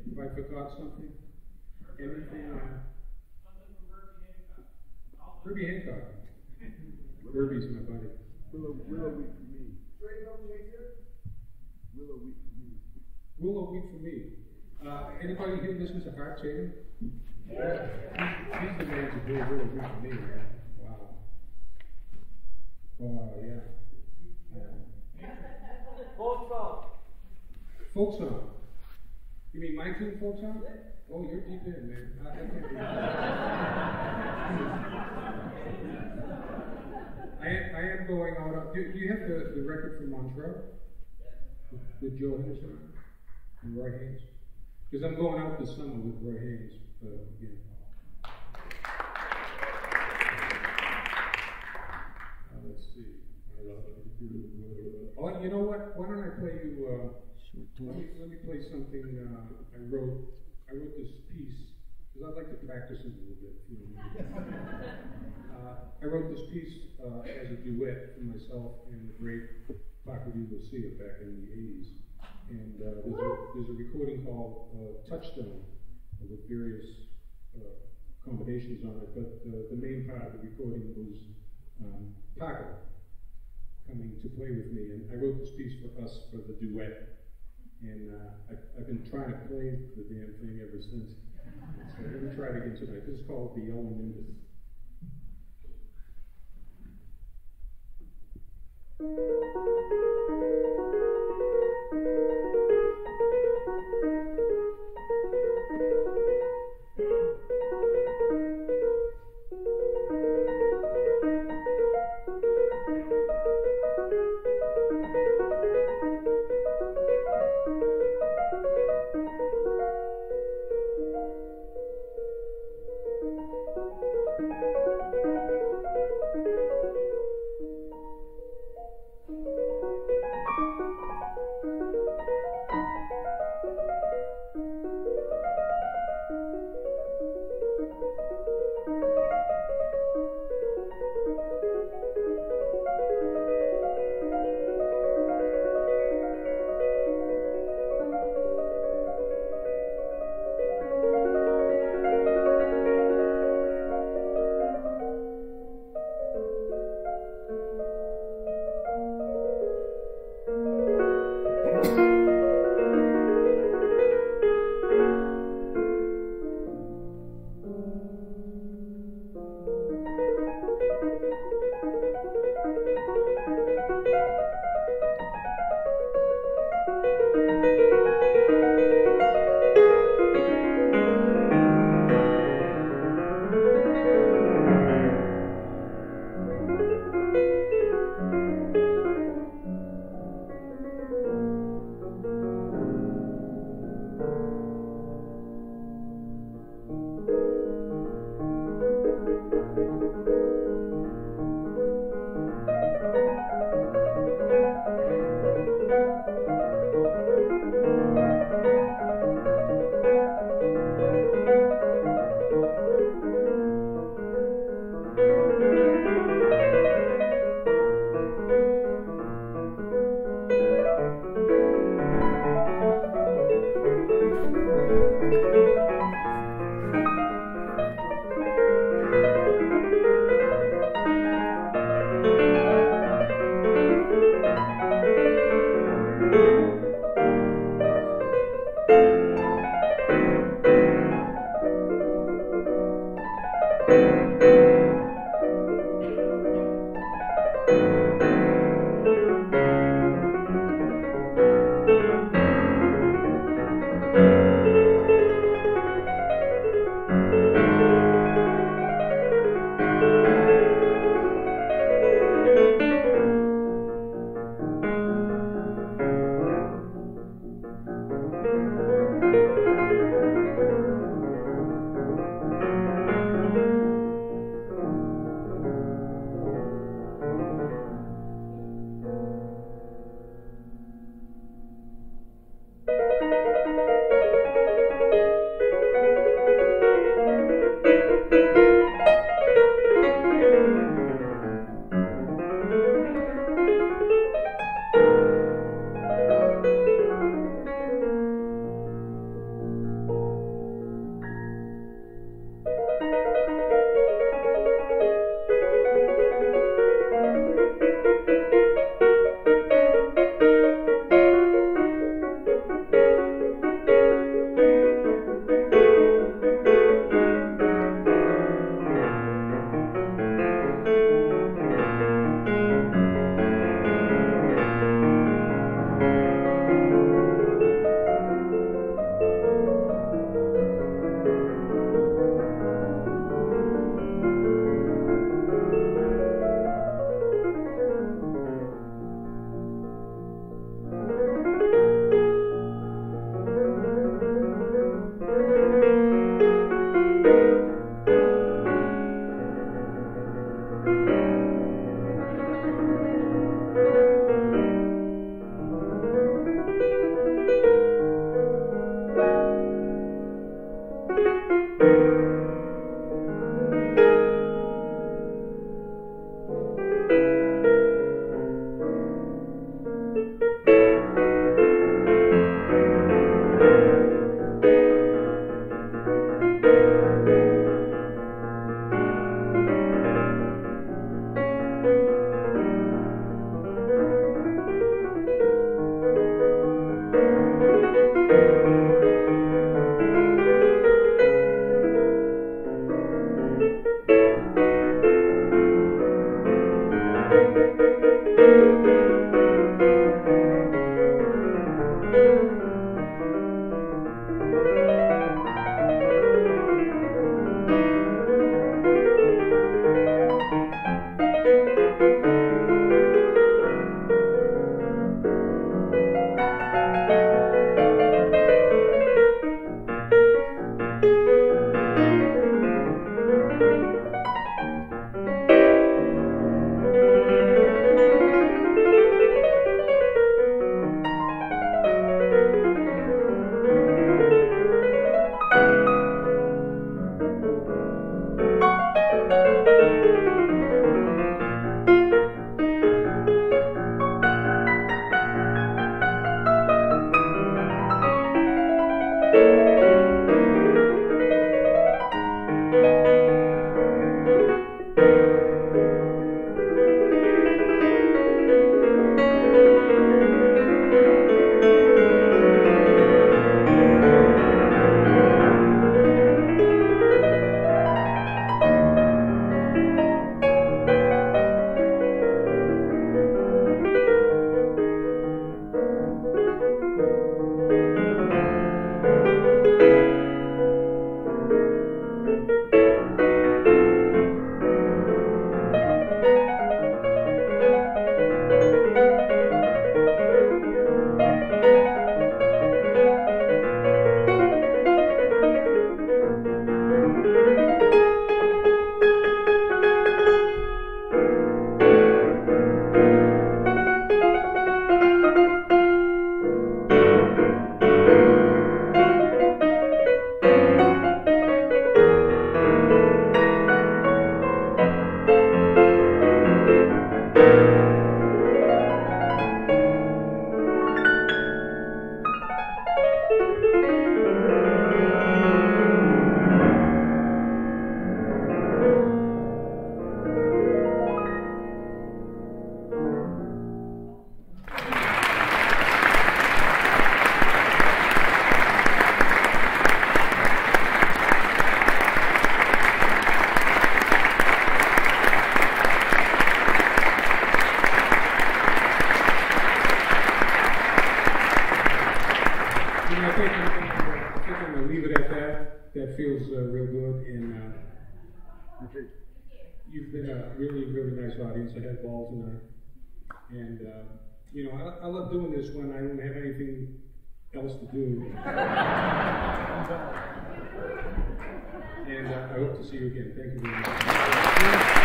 If I forgot something? Anything? Herbie Hancock. Herbie's my buddy. Willow wheat for me. Willow wheat for me. Willow wheat for me. Anybody here listen to Hart Tatum? Yeah. He's the man to do Willow wheat for me, man. Wow. Wow, yeah. Folk song. Folk song. You mean my tune, folk song? Oh, you're deep in, man. I can't do that. I am going out on. Do you have the record from Montreal? With Joe Henderson and Roy Haynes? Because I'm going out this summer with Roy Haynes again. Let's see. Oh, you know what? Why don't I play you? Let me play something I wrote. I wrote this piece because I'd like to practice it a little bit. If you know I wrote this piece as a duet for myself and the great Paco de Lucia back in the 80s. And there's a recording called Touchstone with various combinations on it. But the main part of the recording was Paco coming to play with me. And I wrote this piece for us for the duet. And I've been trying to play the damn thing ever since. So let me try it again tonight. This is called the Yellow Nimbus. You've been a really, really nice audience. I had balls tonight. And, you know, I love doing this when I don't have anything else to do. And I hope to see you again. Thank you very much.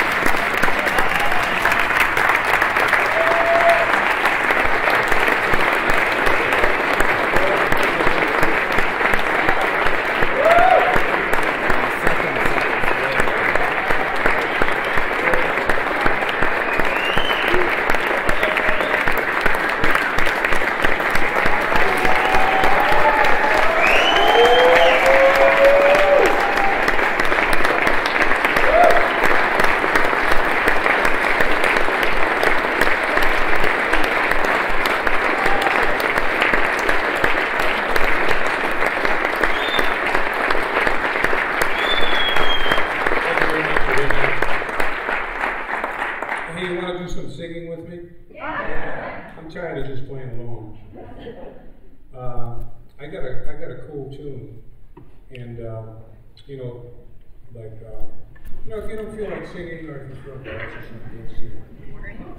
You know, like, you know, if you don't feel like singing or if you feel bad or something,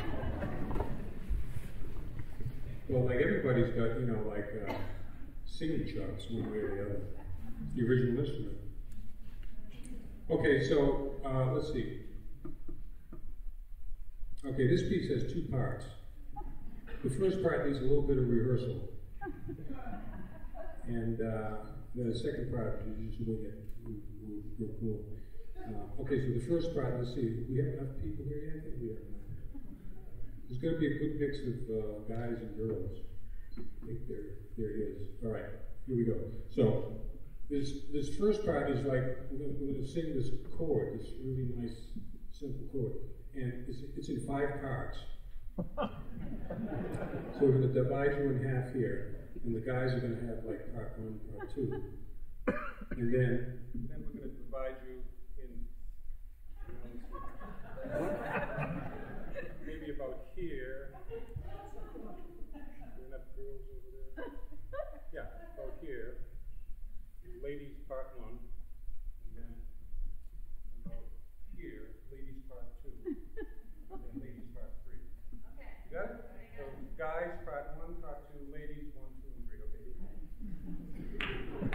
well, like everybody's got, you know, like singing chops one way or the other, the original instrument. Okay, so let's see. Okay, this piece has two parts. The first part needs a little bit of rehearsal, and the second part you just wing it. Real cool. Okay, so the first part, let's see. We have enough people here yet? I think we have enough. There's going to be a good mix of guys and girls. I think there is. All right, here we go. So this first part is like we're going to sing this chord, this really nice simple chord, and it's in 5 parts. So we're going to divide you in half here, and the guys are going to have like part 1, part 2. And then we're going to divide you in, maybe about here. There are enough girls over there? Yeah, about here.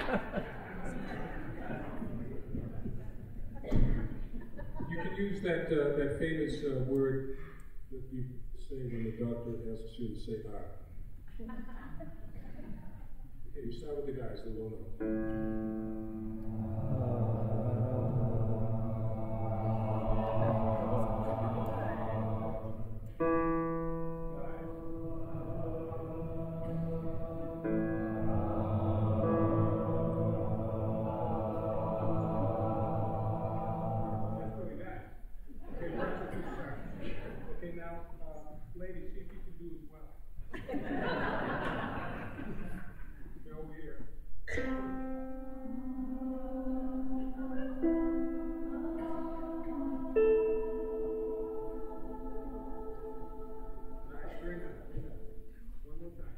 You can use that famous word that you say when the doctor asks you to say "ah." Okay, you start with the guys, the low note. Okay, now, ladies, see if you can do as well. Get over here. Nice, very nice. One more time.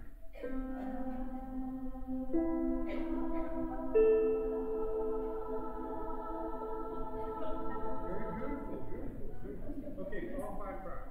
Very beautiful, beautiful. Okay, all 5 parts.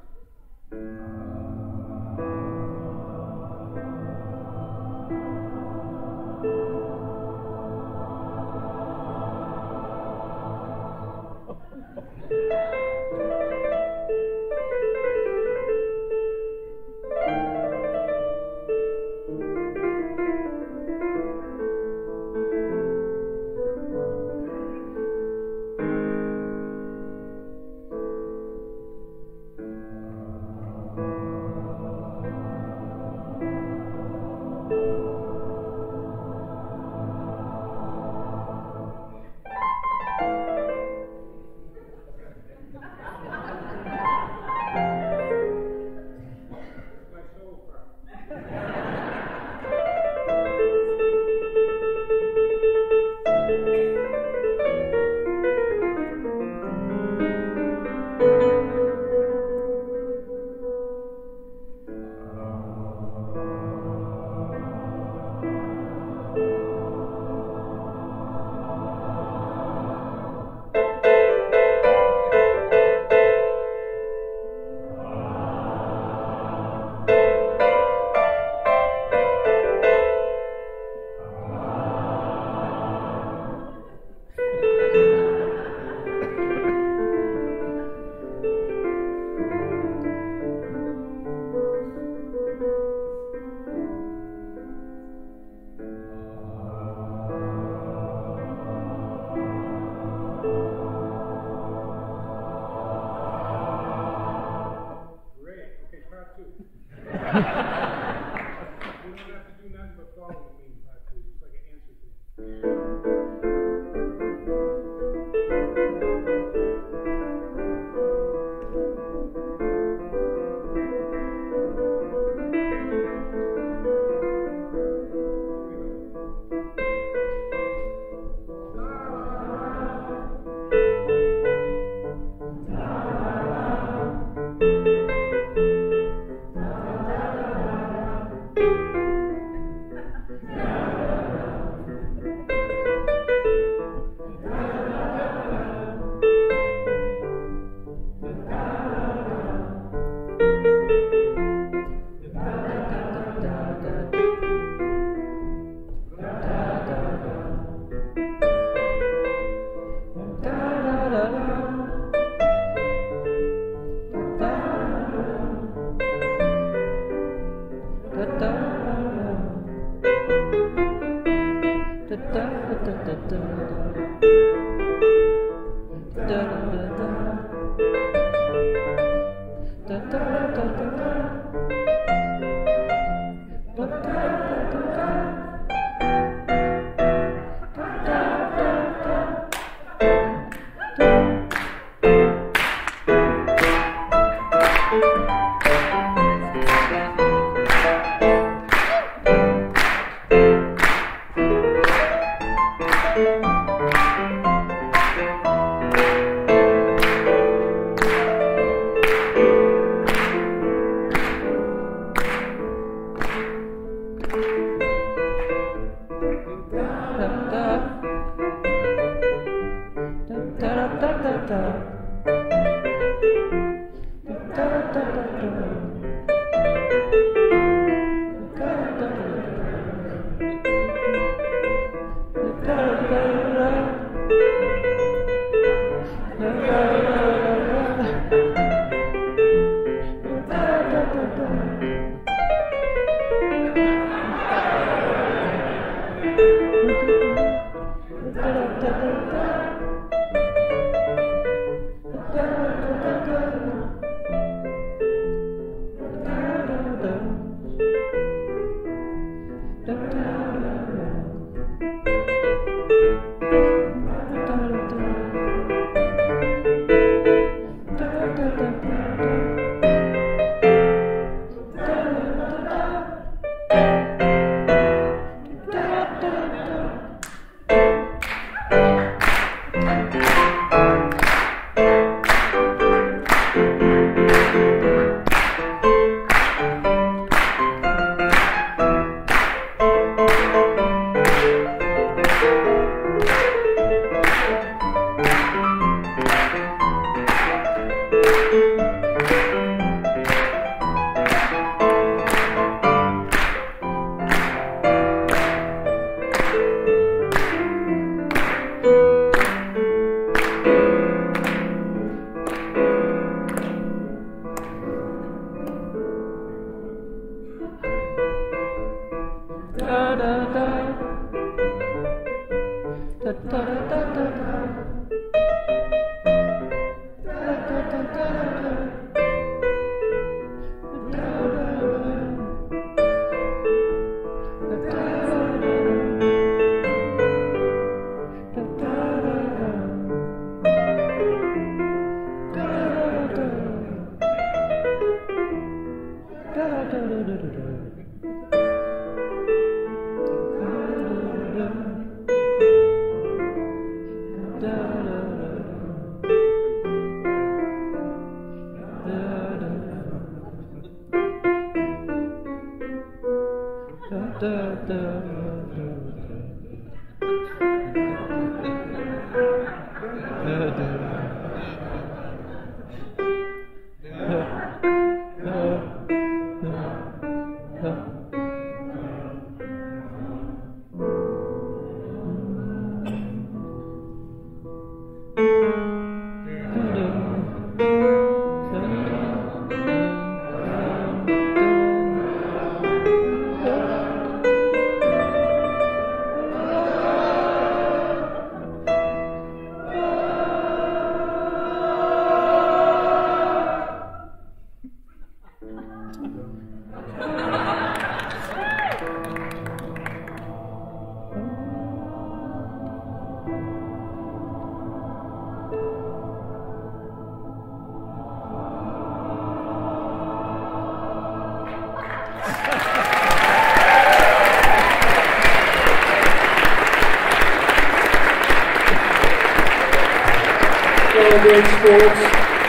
Great sports.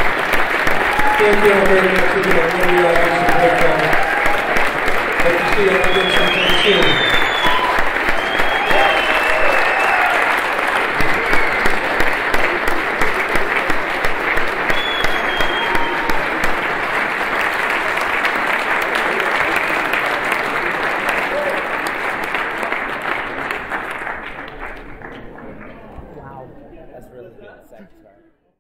Thank you all very much for doing it. Really some great fun. Hope to see you again sometime soon. Wow, that's really good. Satisfying.